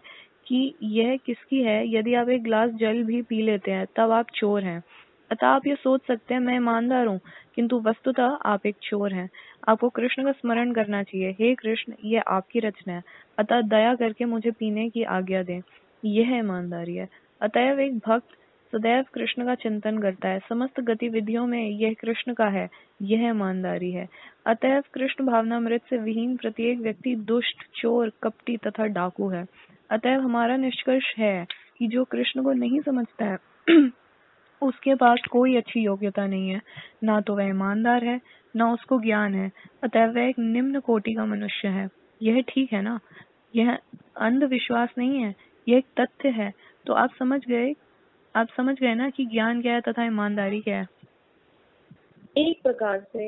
कि यह किसकी है। यदि आप एक गिलास जल भी पी लेते हैं तब आप चोर हैं। अतः आप ये सोच सकते हैं मैं ईमानदार हूँ, किंतु वस्तुतः आप एक चोर हैं। आपको कृष्ण का स्मरण करना चाहिए। हे कृष्ण, यह आपकी रचना है, अतः दया करके मुझे पीने की आज्ञा दें। यह ईमानदारी है। अतएव एक भक्त सदैव कृष्ण का चिंतन करता है, समस्त गतिविधियों में यह कृष्ण का है, यह ईमानदारी है। अतएव कृष्ण भावनामृत से विहीन प्रत्येक व्यक्ति दुष्ट, चोर, कपटी तथा डाकू है। अतएव हमारा निष्कर्ष है कि जो कृष्ण को नहीं समझता है उसके पास कोई अच्छी योग्यता नहीं है, ना तो वह ईमानदार है, ना उसको ज्ञान है। अतः वह एक निम्न कोटि का मनुष्य है। यह ठीक है ना? यह अंधविश्वास नहीं है, यह एक तथ्य है। तो आप समझ गए ना कि ज्ञान क्या है तथा ईमानदारी क्या है। एक प्रकार से।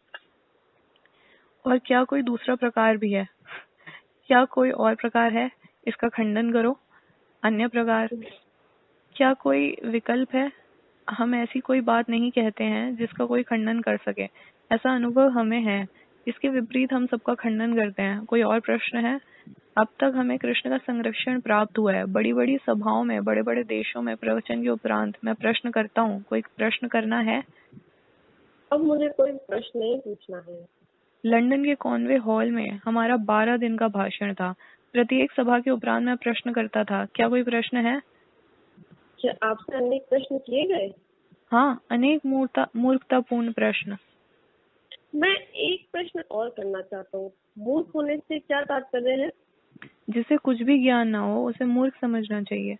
और क्या कोई दूसरा प्रकार भी है? क्या कोई और प्रकार है? इसका खंडन करो। अन्य प्रकार, क्या कोई विकल्प है? हम ऐसी कोई बात नहीं कहते हैं जिसका कोई खंडन कर सके। ऐसा अनुभव हमें है, इसके विपरीत हम सबका खंडन करते हैं। कोई और प्रश्न है? अब तक हमें कृष्ण का संरक्षण प्राप्त हुआ है। बड़ी बड़ी सभाओं में, बड़े बड़े देशों में प्रवचन के उपरांत मैं प्रश्न करता हूँ। कोई प्रश्न करना है? अब मुझे कोई प्रश्न नहीं पूछना है। लंदन के कॉन्वे हॉल में हमारा 12 दिन का भाषण था। प्रत्येक सभा के उपरांत मैं प्रश्न करता था। क्या कोई प्रश्न है? क्या आपसे अनेक प्रश्न किए गए? हाँ, अनेक मूर्खतापूर्ण प्रश्न। मैं एक प्रश्न और करना चाहता हूँ। मूर्ख होने से क्या तात्पर्य है? जिसे कुछ भी ज्ञान ना हो उसे मूर्ख समझना चाहिए।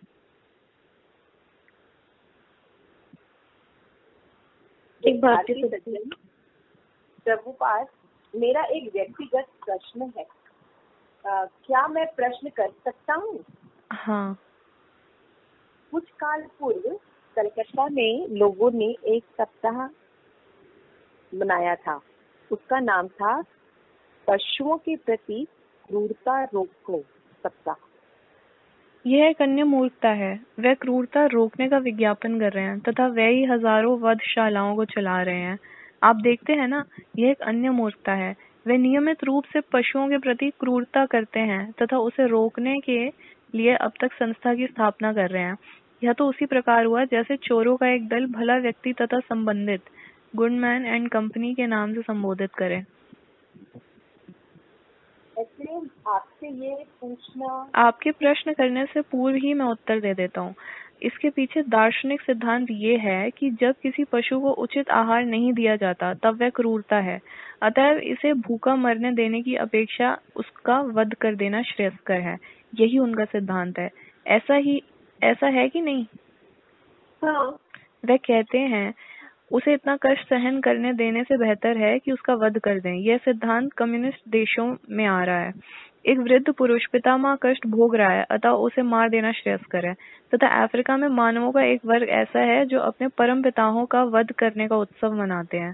एक भारतीय सज्जन प्रभुपाद, मेरा एक व्यक्तिगत प्रश्न है। क्या मैं प्रश्न कर सकता हूँ? हाँ। कुछ काल पूर्व कलकत्ता में लोगों ने एक सप्ताह बनाया था। उसका नाम था पशुओं के प्रति क्रूरता रोको सप्ताह। यह एक अन्य मूर्खता है। वे क्रूरता रोकने का विज्ञापन कर रहे हैं तथा वे ही हजारों वधशालाओं को चला रहे हैं। आप देखते हैं ना, यह एक अन्य मूर्खता है। वे नियमित रूप से पशुओं के प्रति क्रूरता करते हैं तथा उसे रोकने के लिए अब तक संस्था की स्थापना कर रहे हैं। यह तो उसी प्रकार हुआ जैसे चोरों का एक दल भला व्यक्ति तथा संबंधित गुडमैन एंड कंपनी के नाम से संबोधित करे। ऐसे आपसे ये पूछना, आपके प्रश्न करने से पूर्व ही मैं उत्तर दे देता हूँ। इसके पीछे दार्शनिक सिद्धांत ये है कि जब किसी पशु को उचित आहार नहीं दिया जाता तब वह क्रूरता है। अतएव इसे भूखा मरने देने की अपेक्षा उसका वध कर देना श्रेयस्कर है। यही उनका सिद्धांत है। ऐसा है कि नहीं? हाँ। वह कहते हैं उसे इतना कष्ट सहन करने देने से बेहतर है कि उसका वध कर दें। यह सिद्धांत कम्युनिस्ट देशों में आ रहा है। एक वृद्ध पुरुष पितामह कष्ट भोग रहा है, अतः उसे मार देना श्रेयस्कर है। तथा अफ्रीका में मानवों का एक वर्ग ऐसा है जो अपने परम पिताओं का वध करने का उत्सव मनाते हैं।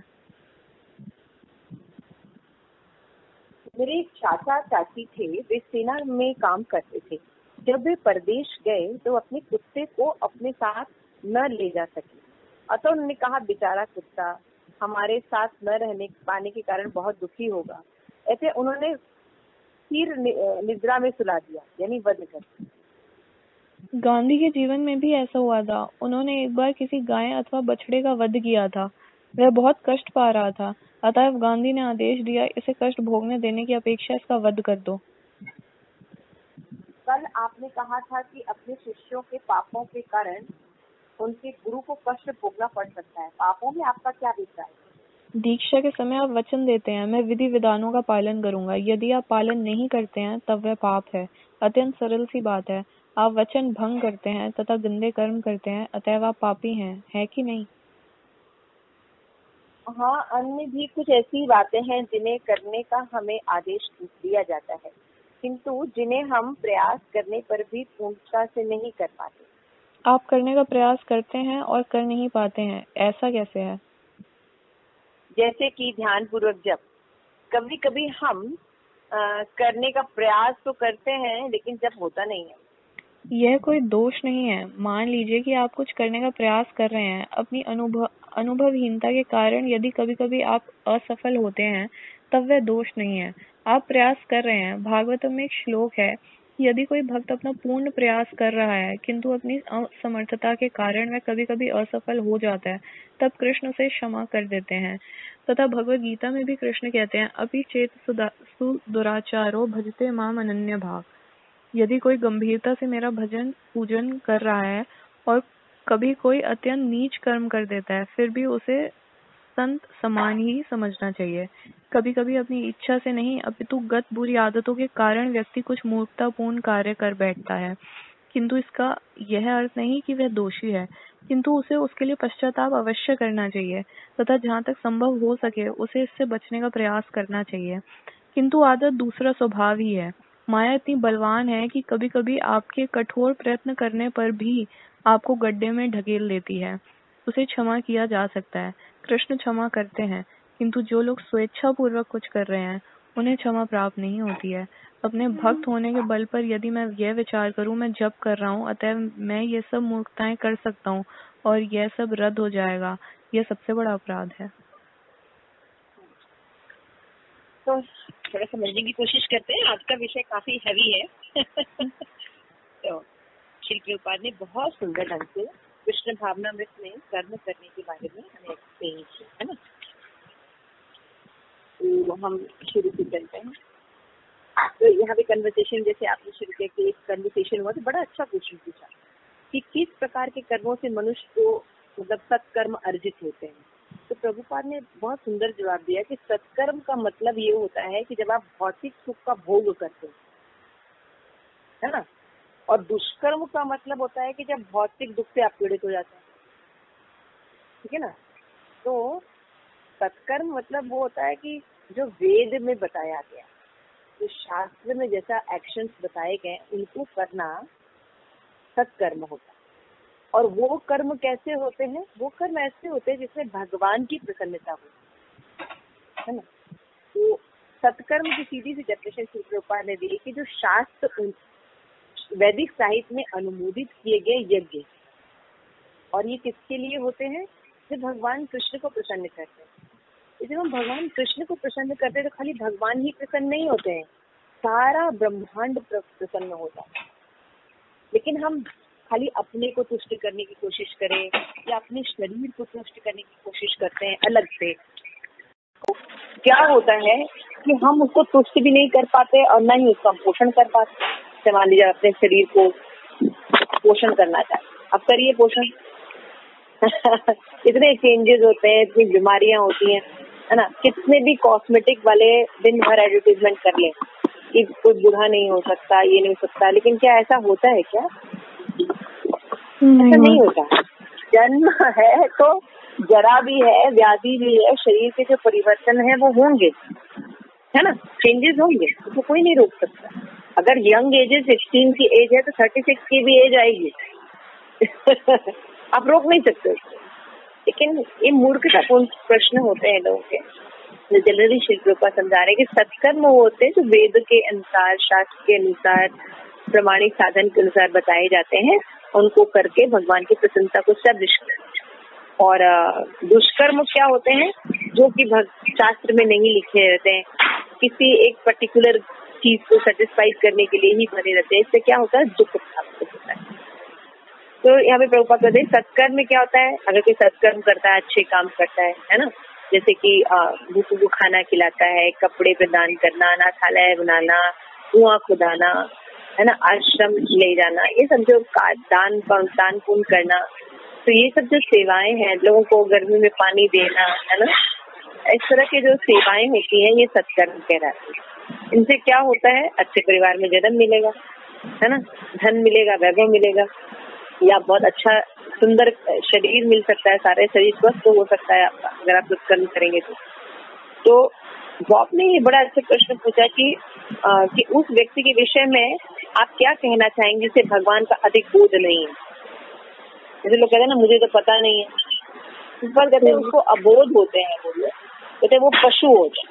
मेरे चाचा चाची थे, वे सेना में काम करते थे। जब वे परदेश गए तो अपने कुत्ते को अपने साथ न ले जा सके। अतः उन्होंने कहा, बेचारा कुत्ता हमारे साथ न रहने पाने के कारण बहुत दुखी होगा। ऐसे उन्होंने फिर निद्रा में सुला दिया, यानी वध कर। गांधी के जीवन में भी ऐसा हुआ था। उन्होंने एक बार किसी गाय अथवा बछड़े का वध किया था। वह बहुत कष्ट पा रहा था, अतः गांधी ने आदेश दिया, इसे कष्ट भोगने देने की अपेक्षा इसका वध कर दो। कल आपने कहा था कि अपने शिष्यों के पापों के कारण उनके गुरु को कष्ट भोगना पड़ सकता है। पापों में आपका क्या अभिप्राय है? दीक्षा के समय आप वचन देते हैं, मैं विधि विधानों का पालन करूंगा। यदि आप पालन नहीं करते हैं तब वह पाप है। अत्यंत सरल सी बात है। आप वचन भंग करते हैं तथा गंदे कर्म करते हैं, अतएव आप पापी हैं, है कि नहीं? हाँ, अन्य भी कुछ ऐसी बातें हैं जिन्हें करने का हमें आदेश दिया जाता है, किंतु जिन्हें हम प्रयास करने पर भी पूर्णता से नहीं कर पाते। आप करने का प्रयास करते हैं और कर नहीं पाते हैं, ऐसा कैसे है? जैसे कि ध्यान पूर्वक जप। कभी कभी हम करने का प्रयास तो करते हैं लेकिन जब होता नहीं है। यह कोई दोष नहीं है। मान लीजिए कि आप कुछ करने का प्रयास कर रहे हैं। अपनी अनुभवहीनता के कारण यदि कभी कभी आप असफल होते हैं तब वह दोष नहीं है। आप प्रयास कर रहे हैं। भागवतम में एक श्लोक है, यदि कोई भक्त अपना पूर्ण प्रयास कर रहा है किंतु अपनी असमर्थता के कारण वह कभी कभी असफल हो जाता है, तब कृष्ण उसे क्षमा कर देते हैं। तथा भगवद गीता में भी कृष्ण कहते हैं, अपि चेत सुदुराचारो भजते माम अनन्य भाव। यदि कोई गंभीरता से मेरा भजन पूजन कर रहा है और कभी कोई अत्यंत नीच कर्म कर देता है, फिर भी उसे संत समान ही समझना चाहिए। कभी कभी अपनी इच्छा से नहीं अपितु गत बुरी आदतों के कारण व्यक्ति कुछ मूर्खतापूर्ण कार्य कर बैठता है, किंतु इसका यह अर्थ नहीं कि वह दोषी है, किंतु उसे उसके लिए पश्चाताप अवश्य करना चाहिए तथा जहाँ तक संभव हो सके उसे इससे बचने का प्रयास करना चाहिए। किंतु आदत दूसरा स्वभाव ही है। माया इतनी बलवान है कि कभी कभी आपके कठोर प्रयत्न करने पर भी आपको गड्ढे में ढकेल देती है। उसे क्षमा किया जा सकता है, कृष्ण क्षमा करते हैं, किंतु जो लोग स्वेच्छा पूर्वक कुछ कर रहे हैं उन्हें क्षमा प्राप्त नहीं होती है। अपने भक्त होने के बल पर यदि मैं यह विचार करूं मैं जप कर रहा हूं, अतः मैं ये सब मूर्खताएं कर सकता हूं और यह सब रद्द हो जाएगा, यह सबसे बड़ा अपराध है। तो थोड़ा समझने की कोशिश करते हैं, आज का विषय काफी हैवी है। तो श्री प्रभुपाद ने बहुत सुंदर ढंग से कृष्ण भावनामृत में कर्म करने के बारे में हमें एक्सप्लेन किया है ना। तो हम शुरू से चलते हैं। तो यहाँ पे कन्वर्सेशन जैसे आपने शुरू किया कि एक कन्वर्सेशन हुआ, तो बड़ा अच्छा क्वेश्चन पूछा कि किस प्रकार के कर्मों से मनुष्य को मतलब सत्कर्म अर्जित होते हैं। तो प्रभुपाद ने बहुत सुंदर जवाब दिया कि सत्कर्म का मतलब ये होता है कि जब आप भौतिक सुख का भोग करते है ना, और दुष्कर्म का मतलब होता है कि जब भौतिक दुख से आप पीड़ित हो जाते हैं, ठीक है ना। तो सत्कर्म मतलब वो होता है कि जो वेद में बताया गया, जो शास्त्र में जैसा एक्शंस बताए गए उनको करना सत्कर्म होता है। और वो कर्म कैसे होते हैं? वो कर्म ऐसे होते हैं जिसमें भगवान की प्रसन्नता हो, है ना। तो सत्कर्म की सीधी सी डेफिनेशन श्री प्रभुपाद ने दी कि जो शास्त्र वैदिक साहित्य में अनुमोदित किए गए यज्ञ, और ये किसके लिए होते हैं? जब भगवान कृष्ण को प्रसन्न करते हैं। जब हम भगवान कृष्ण को प्रसन्न करते हैं तो खाली भगवान ही प्रसन्न नहीं होते हैं, सारा ब्रह्मांड प्रसन्न होता है। लेकिन हम खाली अपने को तुष्ट करने की कोशिश करें या अपने शरीर को तुष्ट करने की कोशिश करते हैं अलग से, तो क्या होता है कि हम उसको तुष्ट भी नहीं कर पाते और ना ही उसका पोषण कर पाते। मान लीजिए अपने शरीर को पोषण करना चाहते, अब करिए पोषण। इतने चेंजेस होते हैं, इतनी बीमारियां होती हैं, है ना। कितने भी कॉस्मेटिक वाले दिन भर एडवर्टीजमेंट कर लें कि कोई बूढ़ा नहीं हो सकता, ये नहीं हो सकता, लेकिन क्या ऐसा होता है क्या? ऐसा नहीं होता। जन्म है तो जरा भी है, व्याधि भी है, शरीर के जो परिवर्तन है वो होंगे, है ना, चेंजेस होंगे, तो कोई नहीं रोक सकता। अगर यंग एज 16 की एज है तो 36 की भी एज आएगी। आप रोक नहीं सकते। लेकिन ये मूर्खतापूर्ण प्रश्न होते हैं लोगों के। जनरली श्री प्रभुपाद समझा रहे हैं कि सत्कर्म वो होते हैं जो वेद के अनुसार, शास्त्र के अनुसार, प्रमाणिक साधन के अनुसार बताए जाते हैं, उनको करके भगवान की प्रसन्नता को सर्विश करते हैं। और दुष्कर्म क्या होते हैं? जो कि शास्त्र में नहीं लिखे रहते हैं, किसी एक पर्टिकुलर चीज को सेटिस्फाई करने के लिए ही बने रहते हैं। इससे क्या होता है? दुख प्राप्त होता है। तो यहाँ पे प्रभुपाद कहते हैं सत्कर्म में क्या होता है? अगर कोई सत्कर्म करता है, अच्छे काम करता है ना, जैसे कि भूखों को खाना खिलाता है, कपड़े प्रदान करना, अनाथालय बनाना, कुआं खुदाना, है ना, आश्रम ले जाना, ये सब जो दान पुण्य करना, तो ये सब जो सेवाएं हैं, लोगों को गर्मी में पानी देना, है ना, इस तरह की जो सेवाएं होती हैं, ये सत्कर्म कहलाती है। इनसे क्या होता है? अच्छे परिवार में जन्म मिलेगा, है ना, धन मिलेगा, वैभव मिलेगा, या बहुत अच्छा सुंदर शरीर मिल सकता है, सारे शरीर स्वस्थ हो सकता है आपका अगर आप सत्कर्म करेंगे तो बॉब ने ये बड़ा अच्छा प्रश्न पूछा कि उस व्यक्ति के विषय में आप क्या कहना चाहेंगे जिससे भगवान का अधिक बोझ नहीं है। जैसे लोग कहते हैं ना, मुझे तो पता नहीं है, इस बार कहते हैं उसको अबोध होते हैं, कहते हैं वो पशु होते हैं।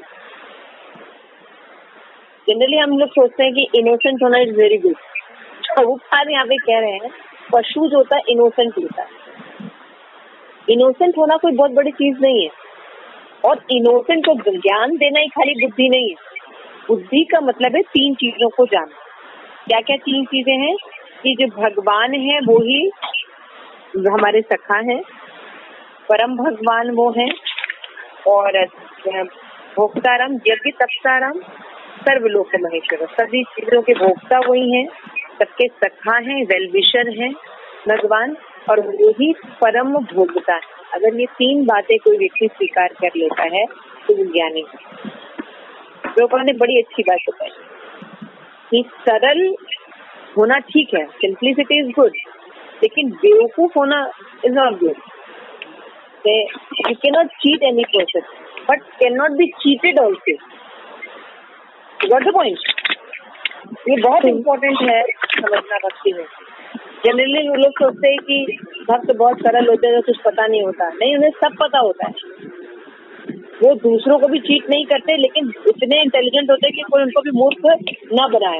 जनरली हम लोग सोचते हैं कि इनोसेंट होना इज वेरी गुड। वो यहाँ पे कह रहे हैं पशु जो होता है इनोसेंट होता है। इनोसेंट होना कोई बहुत बड़ी चीज नहीं है, और इनोसेंट को ज्ञान देना ही खाली बुद्धि नहीं है। बुद्धि का मतलब है 3 चीजों को जानना। क्या क्या 3 चीजें हैं कि जो भगवान है वो ही हमारे सखा है, परम भगवान वो है, और भोक्ताराम यज्ञ तपताराम सर्वलोक महेश्वर, सभी चीजों के भोक्ता वही हैं, सबके सखा हैं, वेल विशर हैं भगवान, और वही परम भोगता है। अगर ये 3 बातें कोई व्यक्ति स्वीकार कर लेता है तो वो ज्ञानी है। प्रभुपाद ने बड़ी अच्छी बात बताई कि सरल होना ठीक है, सिंप्लिसिटी इज गुड, लेकिन बेवकूफ होना is not good. You can not cheat any person but can not be cheated also. Got the point? ये बहुत इम्पोर्टेंट है समझना भक्ति में। जनरली लोग सोचते हैं कि भक्त बहुत सरल होते हैं तो कुछ पता नहीं होता, नहीं, उन्हें सब पता होता है। वो दूसरों को भी चीट नहीं करते, लेकिन इतने इंटेलिजेंट होते हैं कि कोई उनको भी मूर्ख ना बनाए,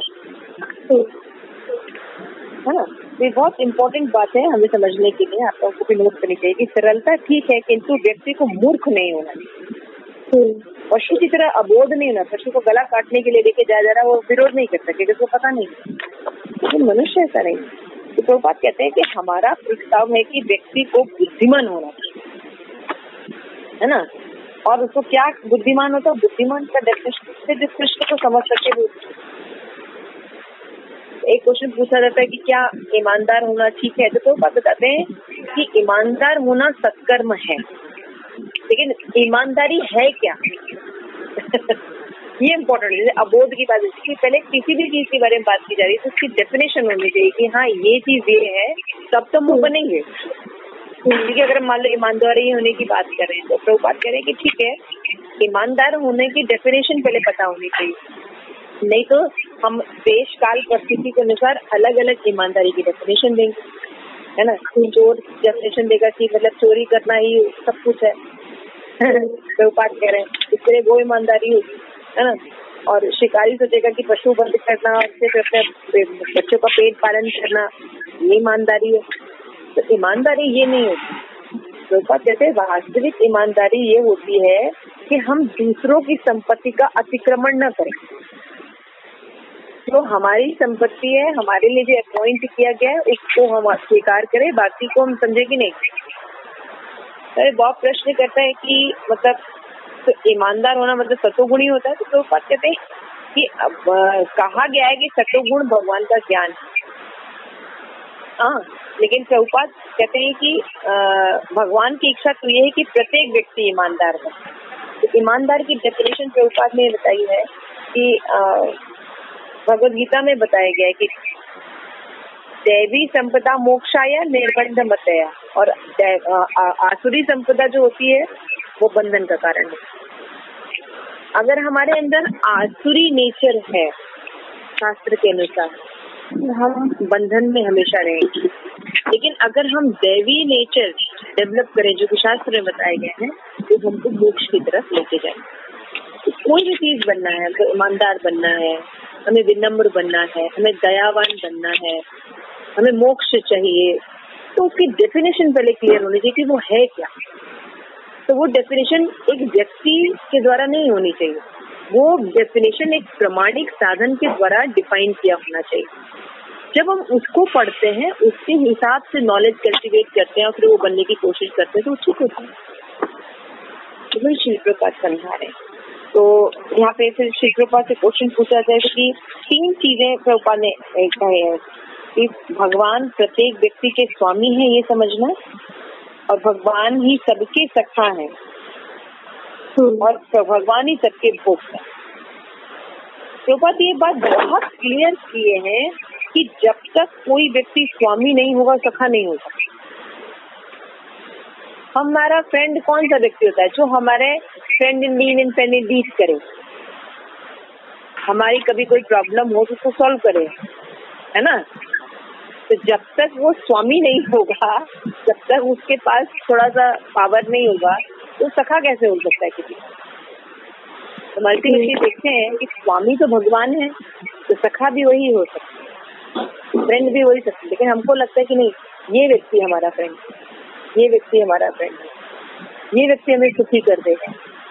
है ना। ये बहुत इम्पोर्टेंट बात है हमें समझने के लिए, आप लोगों को भी नोट करनी चाहिए कि सरलता ठीक है, किंतु व्यक्ति को मूर्ख नहीं होना चाहिए, पशु की तरह अबोध नहीं होना। पशु को गला काटने के लिए लेके जा रहा है, वो विरोध नहीं कर सके, उसको पता नहीं, लेकिन मनुष्य ऐसा नहीं। तो प्रभुपाद कहते हैं कि हमारा प्रस्ताव है कि व्यक्ति को बुद्धिमान होना चाहिए, है ना। और उसको क्या बुद्धिमान होता है? बुद्धिमान का डेफिनेशन से जिस कृष्ण को समझ सके वो। एक क्वेश्चन पूछा जाता है कि क्या ईमानदार होना ठीक है, तो प्रभुपाद बताते हैं कि ईमानदार होना सत्कर्म है, लेकिन ईमानदारी है क्या? ये इम्पोर्टेंट है। जैसे अबोध की बात है, पहले किसी भी चीज के बारे में बात की जा रही है तो उसकी डेफिनेशन होनी चाहिए कि हाँ ये चीज ये है, तब तो मुंह बनेंगे। ठीक है, अगर मान लो ईमानदारी होने की बात कर रहे हैं तो प्रभुपाद कह रहे हैं कि ठीक है, ईमानदार होने की डेफिनेशन पहले पता होनी चाहिए, नहीं तो हम देश काल परिस्थिति के अनुसार अलग अलग ईमानदारी की डेफिनेशन देंगे, है ना। चोर डेफिनेशन देगा कि मतलब चोरी करना ही सब कुछ है, प्रभुपाद कह रहे हैं, इसलिए वो ईमानदारी होगी, है ना। और शिकारी सोचेगा कि पशु बंद करना, उससे अपने बच्चों का पेट पालन करना ये ईमानदारी है, तो ईमानदारी ये नहीं होती। प्रभुपाद कहते हैं वास्तविक ईमानदारी ये होती है कि हम दूसरों की संपत्ति का अतिक्रमण न करें। जो हमारी संपत्ति है, हमारे लिए जो अपॉइंट किया गया है उसको हम स्वीकार करें, बाकी को हम समझे कि नहीं। अरे बहुत प्रश्न करता है कि मतलब तो ईमानदार होना मतलब सतोगुणी होता है, तो प्रभुपाद कहते हैं कि कहा गया है कि सतोगुण भगवान का ज्ञान है, हाँ, लेकिन प्रभुपाद कहते हैं कि भगवान की इच्छा तो ये है कि प्रत्येक व्यक्ति ईमानदार हो। तो ईमानदार की डेफिनेशन प्रभुपाद ने बताई है कि भगवद गीता में बताया गया है कि दैवी संपदा मोक्षाय निर्बंध मतया, और आसुरी संपदा जो होती है वो बंधन का कारण है। अगर हमारे अंदर आसुरी नेचर है शास्त्र के अनुसार, हम बंधन में हमेशा रहेंगे, लेकिन अगर हम दैवी नेचर डेवलप करें जो कि शास्त्र में बताए गए हैं, तो हमको मोक्ष की तरफ लेके जाएंगे। तो कोई भी चीज बनना है, तो ईमानदार बनना है, हमें विनम्र बनना है, हमें दयावान बनना है, हमें मोक्ष चाहिए, तो उसकी डेफिनेशन पहले क्लियर होनी चाहिए कि वो है क्या। तो वो डेफिनेशन एक व्यक्ति के द्वारा नहीं होनी चाहिए, वो डेफिनेशन एक प्रमाणिक साधन के द्वारा डिफाइन किया होना चाहिए। जब हम उसको पढ़ते हैं, उसके हिसाब से नॉलेज कल्टीवेट करते हैं और फिर वो बनने की कोशिश करते हैं, तो ठीक होता है। तो श्री प्रभुपाद समझा रहे हैं। तो यहाँ पे फिर श्री प्रभुपाद से क्वेश्चन पूछा जाए कि 3 चीजें प्रभुपाद ने कहे हैं कि भगवान प्रत्येक व्यक्ति के स्वामी है, ये समझना, और भगवान ही सबके सखा है, और भगवान ही सबके भोक्ता। प्रभुपाद ये बात बहुत क्लियर किए हैं कि जब तक कोई व्यक्ति स्वामी नहीं होगा, सखा नहीं हो सकता। हमारा फ्रेंड कौन सा व्यक्ति होता है? जो हमारे friend in need and friend in deed करे, हमारी कभी कोई प्रॉब्लम हो तो उसको सॉल्व करे, है ना। तो जब तक वो स्वामी नहीं होगा, जब तक उसके पास थोड़ा सा पावर नहीं होगा, तो सखा कैसे हो सकता है किसी? तो मल्टीपली देखते हैं कि स्वामी तो भगवान है, तो सखा भी वही हो सकता है, फ्रेंड भी वही सकता है, लेकिन हमको लगता है कि नहीं, ये व्यक्ति हमारा फ्रेंड, ये व्यक्ति हमारा फ्रेंड, ये व्यक्ति हमें सुखी कर देगा,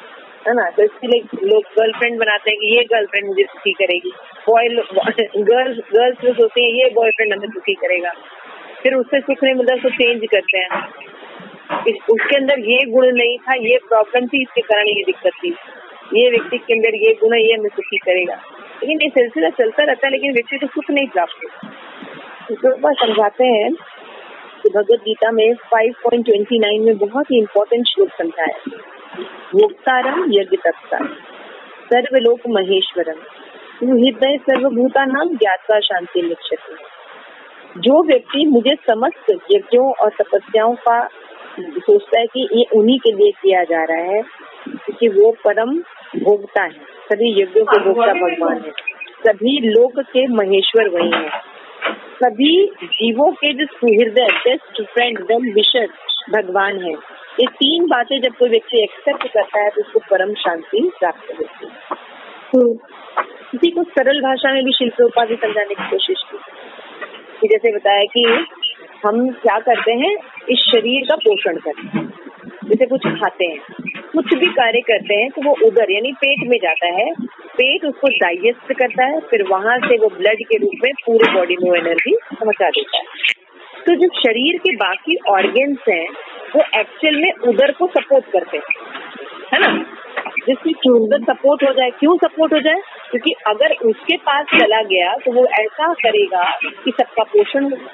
है ना। तो इसके लिए लोग गर्लफ्रेंड बनाते हैं कि ये गर्लफ्रेंड मुझे सुखी करेगी, गर्ल्स जो सोचते हैं ये बॉयफ्रेंड हमें सुखी करेगा, फिर उससे सुख नहीं मिलता उसको चेंज करते हैं। उसके अंदर ये गुण नहीं था, ये प्रॉब्लम थी, इसके कारण ये दिक्कत थी, ये व्यक्ति के अंदर ये गुण है, ये हमें सुखी करेगा। लेकिन ये सिलसिला चलता रहता है, लेकिन व्यक्ति को सुख नहीं प्राप्त होता। तो समझाते हैं कि भगवद गीता में 5.29 में बहुत ही इम्पोर्टेंट श्लोक समझाया है। भोक्तारम यज्ञ तत्ता सर्वलोक महेश्वरम हृदय सर्वभूतानां ज्ञात्वा शांति निक्षते। जो व्यक्ति मुझे समस्त यज्ञों और तपस्याओं का सोचता है कि ये उन्हीं के लिए किया जा रहा है, क्योंकि वो परम भोक्ता है, सभी यज्ञों के भोक्ता भगवान है, सभी लोक के महेश्वर वही है, सभी जीवों के जो सुहृदय बेस्ट फ्रेंड वेल विशर भगवान है। ये तीन बातें जब कोई व्यक्ति एक्सेप्ट करता है तो उसको परम शांति प्राप्त होती है। किसी को सरल भाषा में भी शिल प्रभुपाद ने समझाने की कोशिश की, जैसे बताया कि हम क्या करते हैं, इस शरीर का पोषण करते हैं, जैसे कुछ खाते हैं, कुछ भी कार्य करते हैं तो वो उधर यानी पेट में जाता है, पेट उसको डाइजेस्ट करता है, फिर वहां से वो ब्लड के रूप में पूरे बॉडी में वो एनर्जी पहुंचा देता है। तो जो शरीर के बाकी ऑर्गन्स हैं वो एक्चुअल में उधर को सपोर्ट करते हैं, है ना, जिससे उधर सपोर्ट हो जाए। क्यों सपोर्ट हो जाए? क्योंकक्योंकि अगर उसके पास चला गया तो वो ऐसा करेगा कि सबका पोषण हो।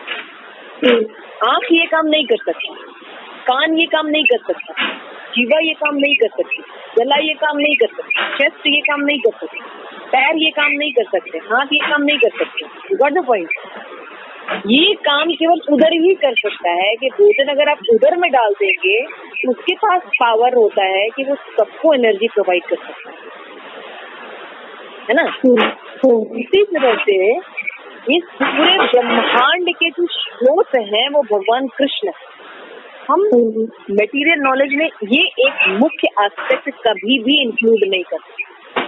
आँख ये काम नहीं कर सकता, कान ये काम नहीं कर सकता, जीवा ये काम नहीं कर सकती, गला ये काम नहीं कर सकती, चेस्ट ये काम नहीं कर सकती, पैर ये काम नहीं कर सकते, हाथ ये काम नहीं कर सकते। Got the point. ये काम केवल उधर ही कर सकता है कि भोजन अगर आप उधर में डाल देंगे तो उसके पास पावर होता है कि वो सबको एनर्जी प्रोवाइड कर सकता है ना। इसी तरह से इस पूरे ब्रह्मांड के जो स्रोत हैं वो भगवान कृष्ण। हम मटेरियल नॉलेज में ये एक मुख्य एस्पेक्ट कभी भी इंक्लूड नहीं करते,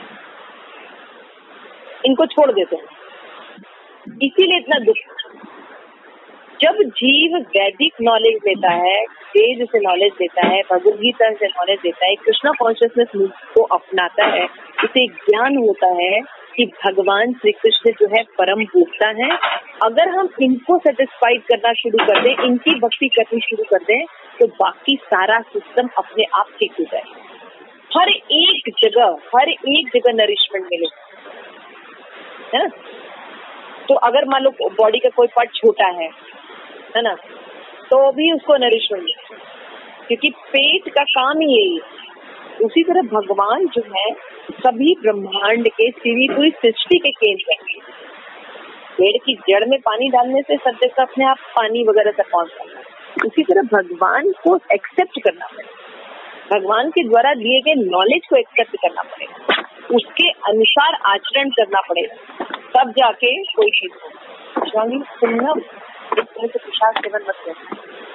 इनको छोड़ देते हैं। इसीलिए इतना दुख। जब जीव वैदिक नॉलेज लेता है, वेद से नॉलेज लेता है, भगवद गीता से नॉलेज लेता है, कृष्णा कॉन्शियसनेस को अपनाता है, उसे ज्ञान होता है कि भगवान श्री कृष्ण जो है परम भोक्ता है। अगर हम इनको सेटिस्फाइड करना शुरू कर दें, इनकी भक्ति करनी शुरू कर दें, तो बाकी सारा सिस्टम अपने आप ठीक हो जाए। हर एक जगह नरिशमेंट मिलेगा, है ना। तो अगर मान लो बॉडी का कोई पार्ट छोटा है ना, तो भी उसको नरिशमेंट मिलेगा, क्योंकि पेट का काम ही यही है। उसी तरह भगवान जो है सभी ब्रह्मांड के पूरी सृष्टि के केंद्र है। पेड़ की जड़ में पानी डालने से सब जगह अपने आप पानी वगैरह तक पहुंच जाता है। उसी तरह भगवान को एक्सेप्ट करना पड़ेगा, भगवान के द्वारा दिए गए नॉलेज को एक्सेप्ट करना पड़ेगा, उसके अनुसार आचरण करना पड़ेगा, तब जाके कोई चीज हो। सुनना इस तरह से प्रसाद सेवन मत करना।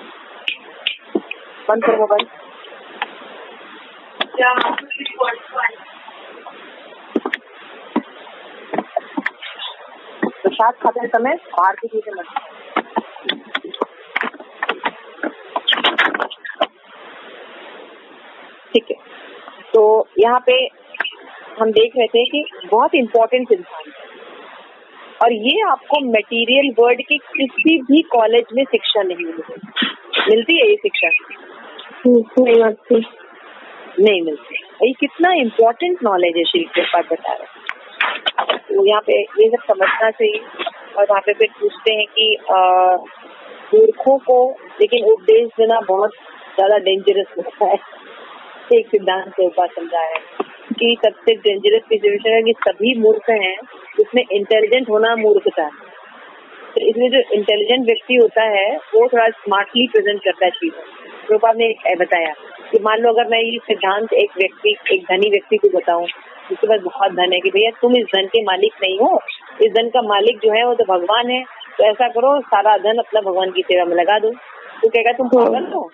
बंद करो मोबाइल। प्रसाद खाते समय बाहर की चीजें मत। ठीक है, तो यहाँ पे हम देख रहे थे कि बहुत इम्पोर्टेंट इंसान है, और ये आपको मटेरियल वर्ल्ड के किसी भी कॉलेज में शिक्षा नहीं मिलती है। ये शिक्षा नहीं मिलती। ये कितना इम्पोर्टेंट नॉलेज है श्री प्रभुपाद बता रहे। तो यहाँ पे ये सब समझना चाहिए। और वहाँ पे फिर पूछते हैं कि मूर्खों को लेकिन उपदेश देना बहुत ज्यादा डेंजरस होता है। एक सिद्धांत के ऊपर समझाया है कि सबसे डेंजरस सिचुएशन है कि सभी मूर्ख हैं, उसमें इंटेलिजेंट होना मूर्खता है। तो इसमें जो इंटेलिजेंट व्यक्ति होता है वो थोड़ा स्मार्टली प्रेजेंट करता है चीजें। प्रभुपाद ने बताया कि मान लो अगर मैं ये सिद्धांत एक धनी व्यक्ति को बताऊं जिसके पास बहुत धन है कि भैया तुम इस धन के मालिक नहीं हो, इस धन का मालिक जो है वो तो भगवान है, तो ऐसा करो सारा धन अपना भगवान की सेवा में लगा दो। तो कहेगा तुम पागल हो।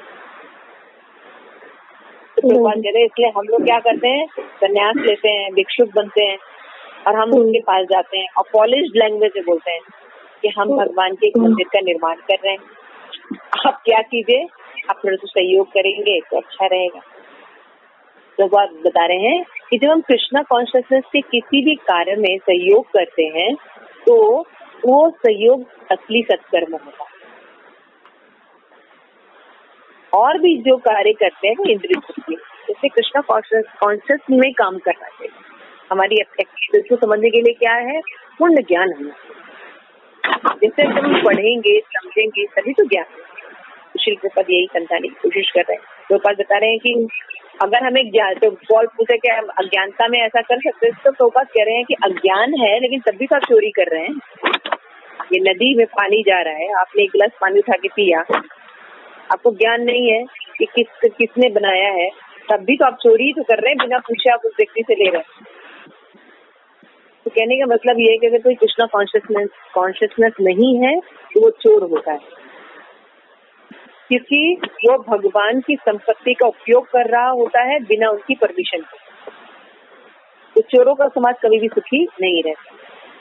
प्रभुपाद कहते हैं इसलिए हम लोग क्या करते हैं, संन्यास लेते हैं, भिक्षुक बनते हैं, और हम उनके पास जाते हैं और पॉलिश्ड लैंग्वेज में बोलते हैं कि हम भगवान के एक मंदिर का निर्माण कर रहे हैं, आप क्या कीजिए, आप थोड़ा सा सहयोग करेंगे तो अच्छा रहेगा। तो बात बता रहे हैं कि जब हम कृष्णा कॉन्शियसनेस के किसी भी कार्य में सहयोग करते हैं तो वो सहयोग असली सत्कर्म होता है। और भी जो कार्य करते हैं वो इंद्रिय तृप्ति, इससे कृष्णा कॉन्शियस में काम करना चाहिए। हमारी एक्टिविटीज को समझने के लिए क्या है, पूर्ण ज्ञान है। जैसे हम पढ़ेंगे समझेंगे तभी तो ज्ञान। श्री प्रभुपाद यही समझाने की कोशिश कर रहे हैं। प्रभुपाद बता रहे हैं कि अगर हमें ज्ञान, तो पॉल पूछे कि हम अज्ञानता में ऐसा कर सकते हैं, तो प्रभुपाद कह रहे हैं कि अज्ञान है लेकिन तब भी तो आप चोरी कर रहे हैं। ये नदी में पानी जा रहा है, आपने एक गिलास पानी उठा के पिया, आपको ज्ञान नहीं है कि किसने बनाया है, तब भी तो आप चोरी तो कर रहे हैं, बिना पूछे आप उस व्यक्ति से ले रहे हैं। तो कहने का मतलब ये है कि अगर कोई कृष्णा कॉन्शियसनेस नहीं है तो वो चोर होता है, क्योंकि वो भगवान की संपत्ति का उपयोग कर रहा होता है बिना उनकी परमिशन के। तो चोरों का समाज कभी भी सुखी नहीं रहता।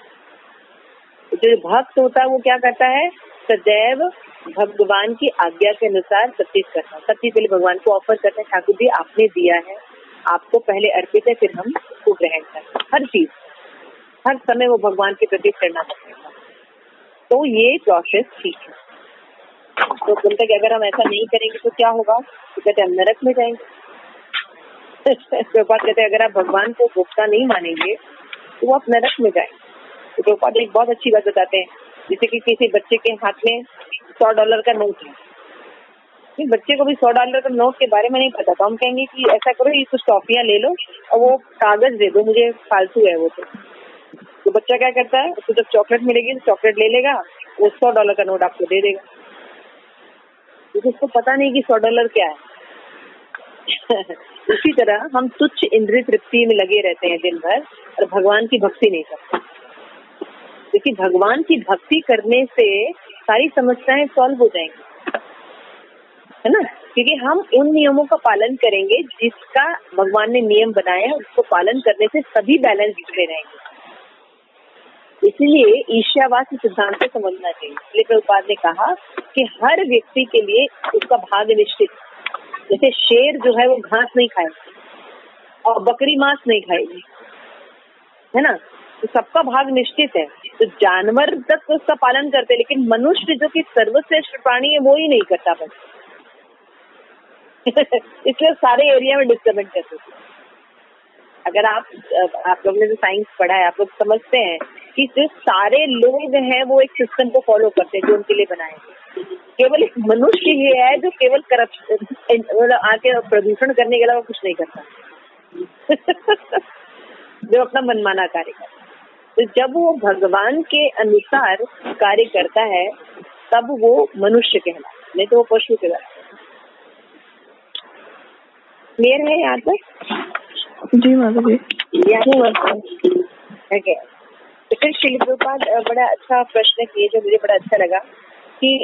जो भक्त होता है वो क्या करता है, सदैव भगवान की आज्ञा के अनुसार सब चीज करता है। सब चीज पहले भगवान को ऑफर करते हैं, ठाकुर जी आपने दिया है, आपको पहले अर्पित है, फिर हम उसको ग्रहण करते हैं। हर चीज हर समय वो भगवान के प्रति करना पड़ेगा। तो ये प्रोसेस ठीक है। तो बोलते कि अगर हम ऐसा नहीं करेंगे तो क्या होगा, तो कहते हम नरक में जाएंगे। प्रभुपाद कहते हैं अगर आप भगवान को भोक्ता नहीं मानेंगे तो वो आप नरक में जाएंगे। तो प्रभुपाद एक बहुत अच्छी बात बताते हैं, जैसे कि किसी बच्चे के हाथ में $100 का नोट है, बच्चे को भी $100 का नोट के बारे में नहीं पता, तो हम कहेंगे कि ऐसा करो ये कुछ टॉफियां ले लो और वो कागज दे दो मुझे, फालतू है वो। तो बच्चा क्या करता है, उसको जब चॉकलेट मिलेगी तो चॉकलेट ले लेगा, वो $100 का नोट आपको दे देगा, क्योंकि उसको पता नहीं कि $100 क्या है। उसी तरह हम तुच्छ इंद्रिय तृप्ति में लगे रहते हैं दिन भर और भगवान की भक्ति नहीं करते, क्योंकि भगवान की भक्ति करने से सारी समस्याएं सॉल्व हो जाएंगी, है ना। क्योंकि हम उन नियमों का पालन करेंगे जिसका भगवान ने नियम बनाया है, उसको पालन करने से सभी बैलेंस जुड़े रहेंगे। इसलिए ईर्ष्यावाद सिद्धांत को समझना चाहिए। इसलिए प्रभुपाद ने कहा कि हर व्यक्ति के लिए उसका भाग्य निश्चित। जैसे शेर जो है वो घास नहीं खाएगा और बकरी मांस नहीं खाएगी, है ना, तो सबका भाग निश्चित है। तो जानवर तक तो उसका पालन करते, लेकिन मनुष्य जो कि सर्वश्रेष्ठ प्राणी है वो ही नहीं करता बस। इसलिए सारे एरिया में डिस्टर्बेंस करते। अगर आप लोग ने जो साइंस पढ़ा है, आप लोग समझते हैं कि जो सारे लोग हैं वो एक सिस्टम को फॉलो करते हैं जो उनके लिए बनाए। केवल एक मनुष्य ही है जो केवल करप्शन आके प्रदूषण करने के अलावा कुछ नहीं करता। जो अपना मनमाना कार्य करता है। तो जब वो भगवान के अनुसार कार्य करता है तब वो मनुष्य कहलाता है, नहीं तो वो पशु कहलाता है। क्लियर है यहाँ तक? जी माता जी। ओके। तो फिर श्रील प्रभुपाद बड़ा अच्छा प्रश्न किए जो मुझे बड़ा अच्छा लगा कि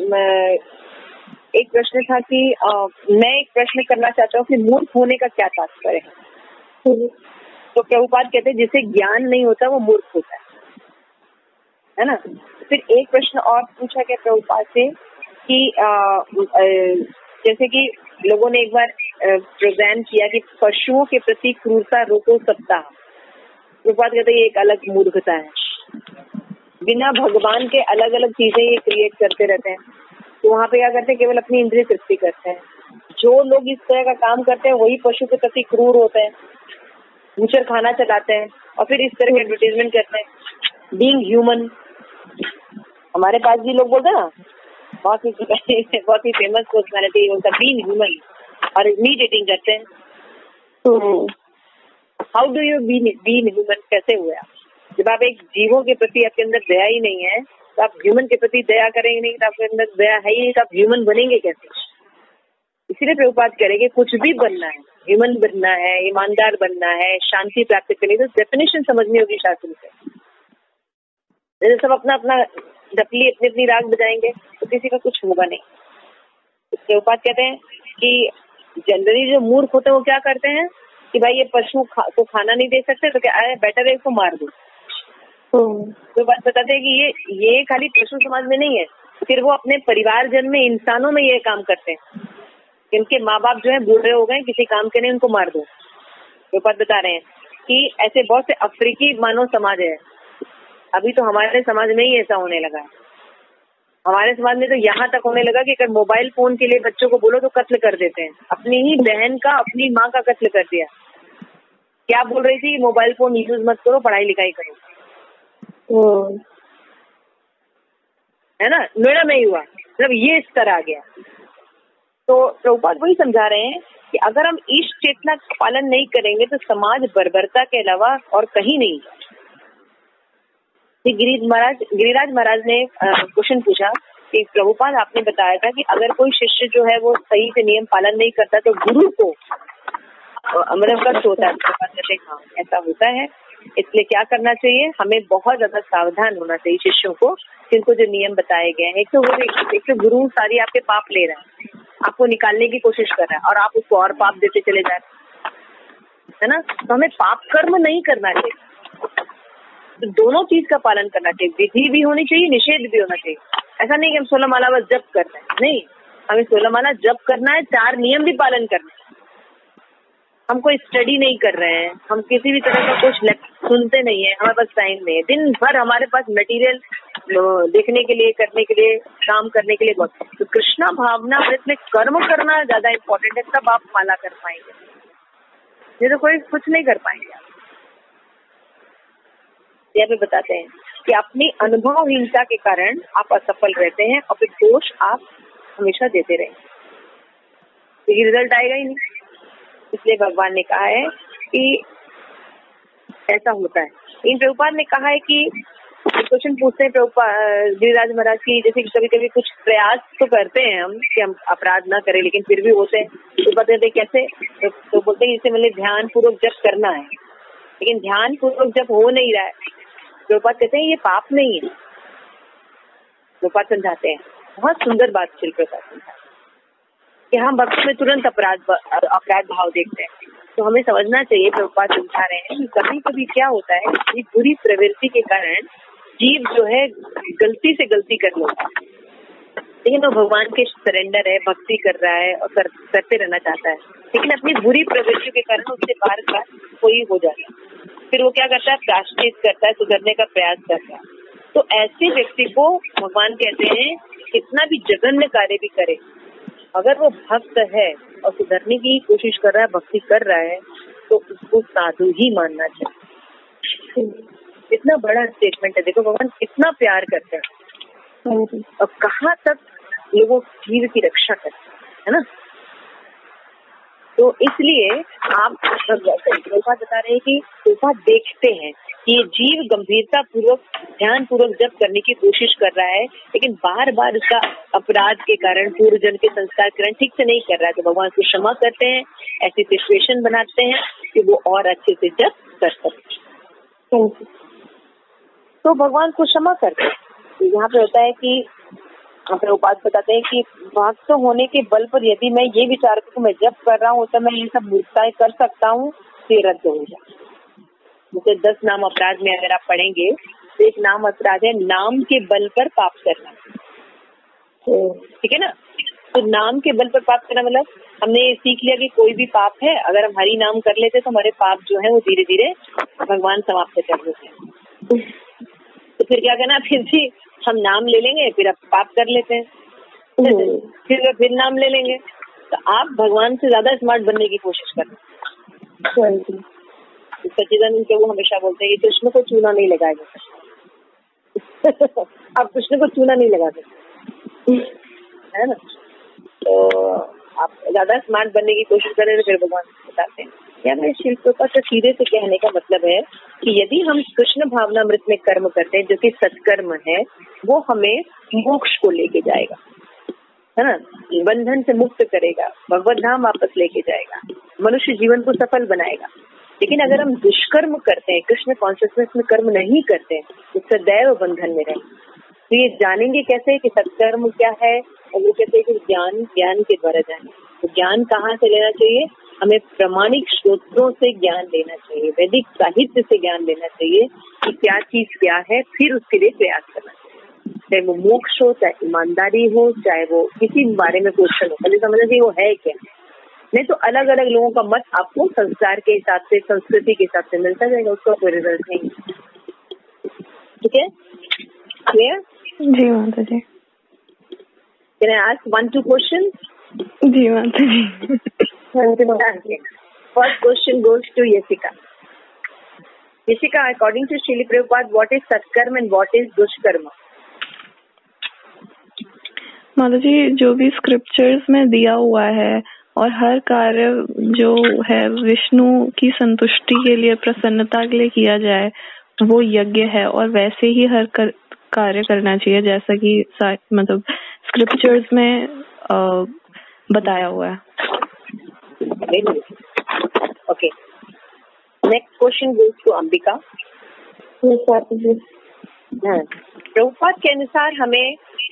एक प्रश्न था कि मैं एक प्रश्न करना चाहता हूँ कि मूर्ख होने का क्या तात्पर्य है। तो प्रभुपाद कहते हैं जिसे ज्ञान नहीं होता वो मूर्ख होता है ना। फिर एक प्रश्न और पूछा गया प्रभुपाद से कि जैसे कि लोगों ने एक बार प्रोग्राम किया कि पशुओं के प्रति क्रूरता रोको सप्ताह। प्रभुपाद कहते हैं ये एक अलग मूर्खता है। बिना भगवान के अलग अलग चीजें ये क्रिएट करते रहते हैं। तो वहाँ पे क्या करते हैं, केवल अपनी इंद्रिय तृप्ति करते हैं। जो लोग इस तरह का काम करते हैं वही पशु के प्रति क्रूर होते हैं, बूचर खाना चलाते हैं और फिर इस तरह के एडवर्टीजमेंट करते हैं। बीइंग ह्यूमन, हमारे पास भी लोग बोलते हैं ना, बहुत ही फेमस पर्सनालिटी बोलता है बीइंग ह्यूमन, और मीट ईटिंग करते हैं। तो how do you being human कैसे हुआ? जब आप एक जीवों के प्रति आपके अंदर दया ही नहीं है तो आप ह्यूमन के प्रति दया करेंगे नहीं, तो आपके अंदर दया है ही नहीं, तो आप ह्यूमन बनेंगे कैसे? इसीलिए प्रभुपाद करेंगे कुछ भी बनना है, ह्यूमन बनना है, ईमानदार बनना है, शांति प्राप्त करनी, तो डेफिनेशन समझनी होगी शास्त्र से। जैसे सब अपना अपना डपली अपनी अपनी राग बजाएंगे तो किसी का कुछ होगा नहीं। प्रभुपाद कहते हैं कि जनरली जो मूर्ख होते हैं वो क्या करते हैं कि भाई ये पशु को खाना नहीं दे सकते तो क्या बेटर है इसको मार दो। तो बात बताते हैं कि ये खाली पशु समाज में नहीं है, फिर वो अपने परिवार जन में, इंसानों में ये काम करते हैं। इनके माँ बाप जो है बूढ़े हो गए, किसी काम के नहीं, उनको मार दो। प्रभुपाद बता रहे हैं कि ऐसे बहुत से अफ्रीकी मानव समाज है। अभी तो हमारे समाज में ही ऐसा होने लगा है। हमारे समाज में तो यहाँ तक होने लगा कि अगर मोबाइल फोन के लिए बच्चों को बोलो तो कत्ल कर देते हैं। अपनी ही बहन का, अपनी माँ का कत्ल कर दिया। क्या बोल रही थी? मोबाइल फोन यूज मत करो, पढ़ाई लिखाई करो, है ना। नोएडा में ही हुआ, मतलब ये स्तर आ गया। तो प्रभुपाद वही समझा रहे हैं कि अगर हम इस चेतना का पालन नहीं करेंगे तो समाज बर्बरता के अलावा और कहीं नहीं। गिरिराज महाराज ने क्वेश्चन पूछा कि प्रभुपाद आपने बताया था कि अगर कोई शिष्य जो है वो सही से नियम पालन नहीं करता तो गुरु को मतलब कष्ट होता है। हाँ, ऐसा होता है। इसलिए क्या करना चाहिए? हमें बहुत ज्यादा सावधान होना चाहिए शिष्यों को, जिनको जो नियम बताए गए हैं। एक तो गुरु सारी आपके पाप ले रहा है, आपको निकालने की कोशिश कर रहा है और आप उसको और पाप देते चले जा रहे, है ना। तो हमें पाप कर्म नहीं करना चाहिए। तो दोनों चीज का पालन करना चाहिए, विधि भी होनी चाहिए, निषेध भी होना चाहिए। ऐसा नहीं कि हम 16 माला बस जप कर रहे हैं, नहीं, हमें 16 माला जप करना है, 4 नियम भी पालन करना है। हम कोई स्टडी नहीं कर रहे हैं, हम किसी भी तरह का कुछ सुनते नहीं है, हमारे पास टाइम नहीं है। दिन भर हमारे पास मटेरियल देखने के लिए, करने के लिए, काम करने के लिए बहुत। तो कृष्णा भावना में कर्म करना ज्यादा इम्पोर्टेंट है, तब आप माला कर पाएंगे, नहीं तो कोई कुछ नहीं कर पाएंगे। यहाँ पे बताते हैं कि अपनी अनुभवहीनता के कारण आप असफल रहते हैं और फिर दोष आप हमेशा देते रहेंगे, क्योंकि रिजल्ट आएगा ही नहीं। इसलिए भगवान ने कहा है कि ऐसा होता है। इन प्रभुपाद ने कहा है कि क्वेश्चन पूछते हैं प्रभुपाद गिरिराज महाराज की, जैसे कि कभी कभी कुछ प्रयास तो करते हैं हम कि हम अपराध ना करें, लेकिन फिर भी होते हैं। तो बताते कैसे? तो बोलते हैं इसे मतलब ध्यान पूर्वक जप करना है, लेकिन ध्यान पूर्वक जप हो नहीं रहा है। प्रभुपाद कहते हैं ये पाप नहीं है। प्रभुपाद समझाते हैं, बहुत सुंदर बात श्री प्रभुपाद समझाते हैं कि हम भक्ति में तुरंत अपराध भाव देखते हैं। तो हमें समझना चाहिए, प्रभुपाद समझा रहे हैं कि कभी कभी क्या होता है कि बुरी प्रवृत्ति के कारण जीव जो है गलती से गलती कर लेता है, लेकिन वो भगवान के सरेंडर है, भक्ति कर रहा है और करते रहना चाहता है, लेकिन अपनी बुरी प्रवृत्ति के कारण उससे बार बार कोई हो जाता है। फिर वो क्या करता है? प्रायश्चित करता है, सुधरने का प्रयास करता है। तो ऐसे व्यक्ति को भगवान कहते हैं कितना भी जघन्य कार्य भी करे, अगर वो भक्त है और सुधरने की कोशिश कर रहा है, भक्ति कर रहा है, तो उसको साधु ही मानना चाहिए। इतना बड़ा स्टेटमेंट है। देखो भगवान कितना प्यार करते हैं और कहाँ तक लोगों जीव की रक्षा करते है ना। तो इसलिए आप बता रहे हैं कि प्रभुपाद देखते हैं कि ये जीव गंभीरता पूर्वक, ध्यान पूर्वक जप करने की कोशिश कर रहा है, लेकिन बार बार उसका अपराध के कारण, पूर्व जन्म के संस्कार के कारण ठीक से नहीं कर रहा है। तो भगवान को क्षमा करते हैं, ऐसी सिचुएशन बनाते हैं कि वो और अच्छे से जप कर सके। तो भगवान को क्षमा करते हैं। तो यहाँ पे होता है कि प्रभुपाद बताते हैं कि भक्त होने के बल पर यदि मैं ये विचार करूं मैं जब कर रहा हूँ तो मैं ये सब मूर्खताएं कर सकता हूँ, तो ये रद्द हो जाए। जैसे 10 नाम अपराध में अगर आप पढ़ेंगे तो एक नाम अपराध है नाम के बल पर पाप करना, ठीक है ना। तो नाम के बल पर पाप करना मतलब हमने सीख लिया कि कोई भी पाप है, अगर हम हरि नाम कर लेते तो हमारे पाप जो है वो धीरे धीरे भगवान समाप्त कर देते हैं। तो फिर क्या करना? फिर भी हम नाम ले लेंगे, फिर अब पाप कर लेते हैं, फिर नाम ले लेंगे। तो आप भगवान से ज्यादा स्मार्ट बनने की कोशिश करना। सच्चिदानंद प्रभु हमेशा बोलते हैं कि कृष्ण को चूना नहीं लगाएगा। आप कृष्ण को चूना नहीं लगा सकते, है ना। तो आप ज्यादा स्मार्ट बनने की कोशिश करें तो फिर भगवान बताते हैं। या मैं शिल्प का तो सीधे से कहने का मतलब है कि यदि हम कृष्ण भावनामृत में कर्म करते हैं, जो कि सत्कर्म है, वो हमें मोक्ष को लेके जाएगा, है ना, बंधन से मुक्त करेगा, भगवत धाम वापस लेके जाएगा, मनुष्य जीवन को सफल बनाएगा। लेकिन अगर हम दुष्कर्म करते हैं, कृष्ण कॉन्शियसनेस में कर्म नहीं करते हैं, तो सदैव बंधन में रहें। तो ये जानेंगे कैसे कि सत्कर्म क्या है? और वो कहते हैं कि ज्ञान के द्वारा जाने। तो ज्ञान कहाँ से लेना चाहिए? हमें प्रामाणिक स्रोतों से ज्ञान लेना चाहिए, वैदिक साहित्य से ज्ञान लेना चाहिए कि क्या चीज क्या है, फिर उसके लिए प्रयास करना चाहिए। चाहे वो मोक्ष हो, चाहे ईमानदारी हो, चाहे वो किसी बारे में क्वेश्चन हो, पहले समझना चाहिए वो है क्या। नहीं तो अलग अलग लोगों का मत आपको संस्कार के हिसाब से, संस्कृति के हिसाब से मिलता जाएगा, उसका कोई रिजल्ट नहीं। ठीक है, क्लियर? जी माता जी। Can I ask 1-2 question? जी माता जी। First question goes to Yesika. Yesika, according to Srila Prabhupada, what is सत्कर्म and what is दुष्कर्म? माता जी, जो भी स्क्रिप्चर्स में दिया हुआ है और हर कार्य जो है विष्णु की संतुष्टि के लिए, प्रसन्नता के लिए किया जाए, वो यज्ञ है। और वैसे ही हर कार्य करना चाहिए जैसा कि मतलब स्क्रिप्चर्स में बताया हुआ है। Okay, next question goes to Ambika. Prabhupada के अनुसार हमें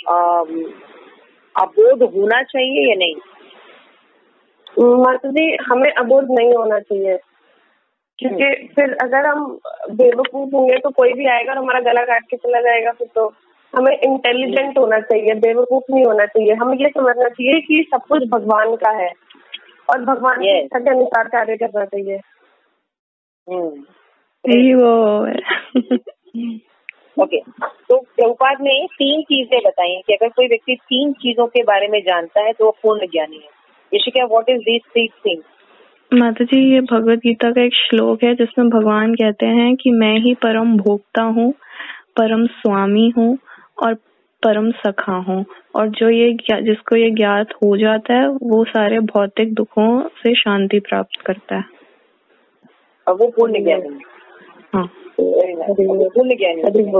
अबोध होना चाहिए या नहीं? माता जी, हमें अबोध नहीं होना चाहिए, क्योंकि फिर अगर हम बेवकूफ होंगे तो कोई भी आएगा और हमारा गला काट के चला जाएगा। फिर तो हमें इंटेलिजेंट होना चाहिए, बेवकूफ नहीं होना चाहिए। हमें ये समझना चाहिए कि सब कुछ भगवान का है और भगवान की इच्छा के अनुसार कार्य करना चाहिए। ओके, तो प्रभुपाद ने 3 चीजें बताई कि अगर कोई व्यक्ति 3 चीजों के बारे में जानता है तो वो पूर्ण ज्ञानी है। Rishika, what is these 3 things? माता जी, ये भगवत गीता का एक श्लोक है जिसमें भगवान कहते हैं कि मैं ही परम भोक्ता हूँ, परम स्वामी हूँ और परम सखा हूँ। और जो जिसको ये ज्ञात हो जाता है वो सारे भौतिक दुखों से शांति प्राप्त करता है और वो पूर्ण ज्ञानी है। हाँ, पूर्ण ज्ञानी।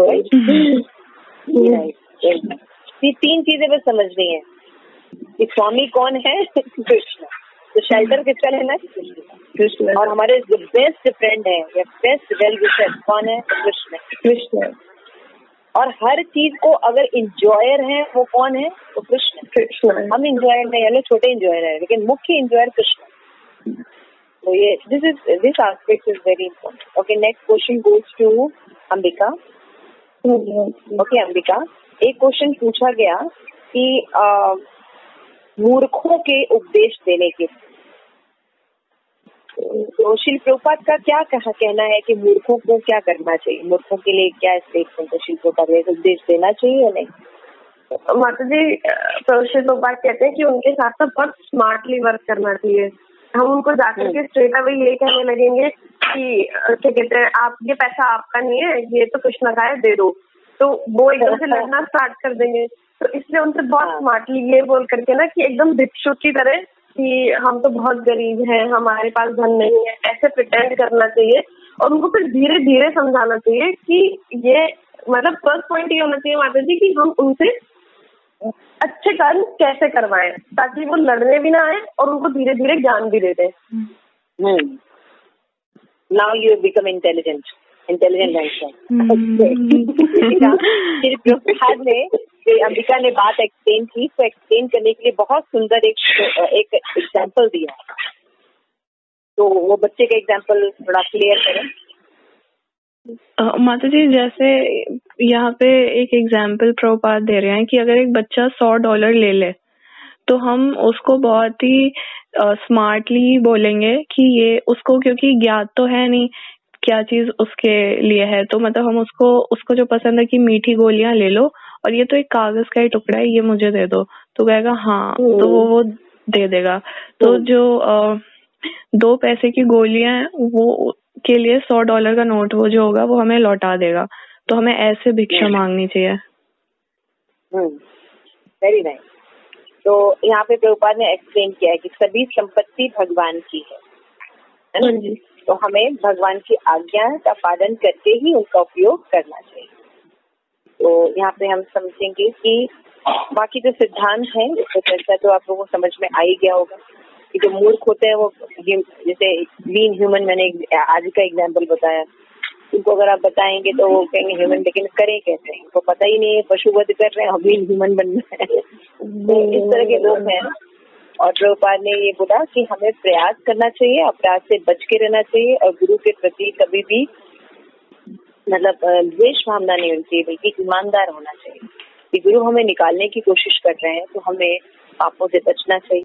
3 चीजें बस समझनी है कि स्वामी कौन है? कृष्ण। तो शेल्टर किसका लेना है? कृष्ण। और हमारे जो बेस्ट फ्रेंड है या बेस्ट वेल विशर कौन है? कृष्ण। और हर चीज को अगर इंजॉयर है वो कौन है? तो कृष्ण। हम इंजॉयर नहीं, यानी छोटे इंजॉयर है, लेकिन मुख्य इंजॉयर कृष्ण। तो ये this aspect is very important. Okay, next question goes to Ambika. Okay Ambika, एक क्वेश्चन पूछा गया कि मूर्खों के उपदेश देने के, तो श्री प्रभुपाद का क्या कहना है कि मूर्खों को क्या करना चाहिए? मूर्खों के लिए क्या स्टेटमेंट है? श्री प्रभुपाद उपदेश देना चाहिए या नहीं? माता जी, श्री प्रभुपाद कहते हैं कि उनके साथ साथ बहुत स्मार्टली वर्क करना चाहिए। हम उनको जाकर के स्ट्रेट अवे ये कहने लगेंगे कि क्या कहते हैं, आप ये पैसा आपका नहीं है, ये तो कृष्ण का है, दे दो, तो वो एकदम से लड़ना स्टार्ट कर देंगे। तो इसलिए उनसे बहुत स्मार्टली ये बोल करके ना कि एकदम भिक्षुक की तरह कि हम तो बहुत गरीब हैं, हमारे पास धन नहीं है, ऐसे प्रिटेंड करना चाहिए। और उनको फिर धीरे धीरे समझाना चाहिए कि ये मतलब फर्स्ट पॉइंट ये होना चाहिए माता जी कि हम उनसे अच्छे कर्म कैसे करवाएं ताकि वो लड़ने भी ना आए और उनको धीरे धीरे ज्ञान भी दे दें। Now you become intelligent answer. Ambika ने बात एक्सप्लेन की, तो एक्सप्लेन करने के लिए बहुत सुंदर एक एग्जाम्पल दिया, तो वो बच्चे का एग्जाम्पल थोड़ा क्लियर करें। माता जी, जैसे यहाँ पे एक एग्जाम्पल प्रभुपाद दे रहे हैं कि अगर एक बच्चा $100 ले ले तो हम उसको बहुत ही स्मार्टली बोलेंगे कि ये उसको, क्योंकि ज्ञात तो है नहीं क्या चीज उसके लिए है, तो मतलब हम उसको जो पसंद है कि मीठी गोलियां ले लो और ये तो एक कागज का ही टुकड़ा है, ये मुझे दे दो, तो कहेगा हाँ, तो वो दे देगा। तो जो 2 पैसे की गोलियां वो के लिए $100 का नोट वो जो होगा वो हमें लौटा देगा। तो हमें ऐसे भिक्षा मांगनी चाहिए। Very nice. तो यहाँ पे प्रभुपाद ने एक्सप्लेन किया है कि सभी संपत्ति भगवान की है ना? तो हमें भगवान की आज्ञा का पालन करके ही उनका उपयोग करना चाहिए। तो यहाँ पे हम समझेंगे कि बाकी जो सिद्धांत है उसको चर्चा तो आप लोगों को समझ में आ ही गया होगा कि जो मूर्ख होते हैं वो जैसे लीन ह्यूमन, मैंने आज का एग्जाम्पल बताया, उनको अगर आप बताएंगे तो वो कहेंगे ह्यूमन, लेकिन करें कैसे, उनको पता ही नहीं है, पशुवध कर रहे हैं, हम लीन ह्यूमन बनना है। तो इस तरह के लोग हैं। और प्रभुपाद ने ये बोला कि हमें प्रयास करना चाहिए, अपराध से बच के रहना चाहिए और गुरु के प्रति कभी भी मतलब द्वेष भावना नहीं होनी चाहिए, बल्कि ईमानदार होना चाहिए। कि गुरु हमें निकालने की कोशिश कर रहे हैं, तो हमें पापों से बचना चाहिए।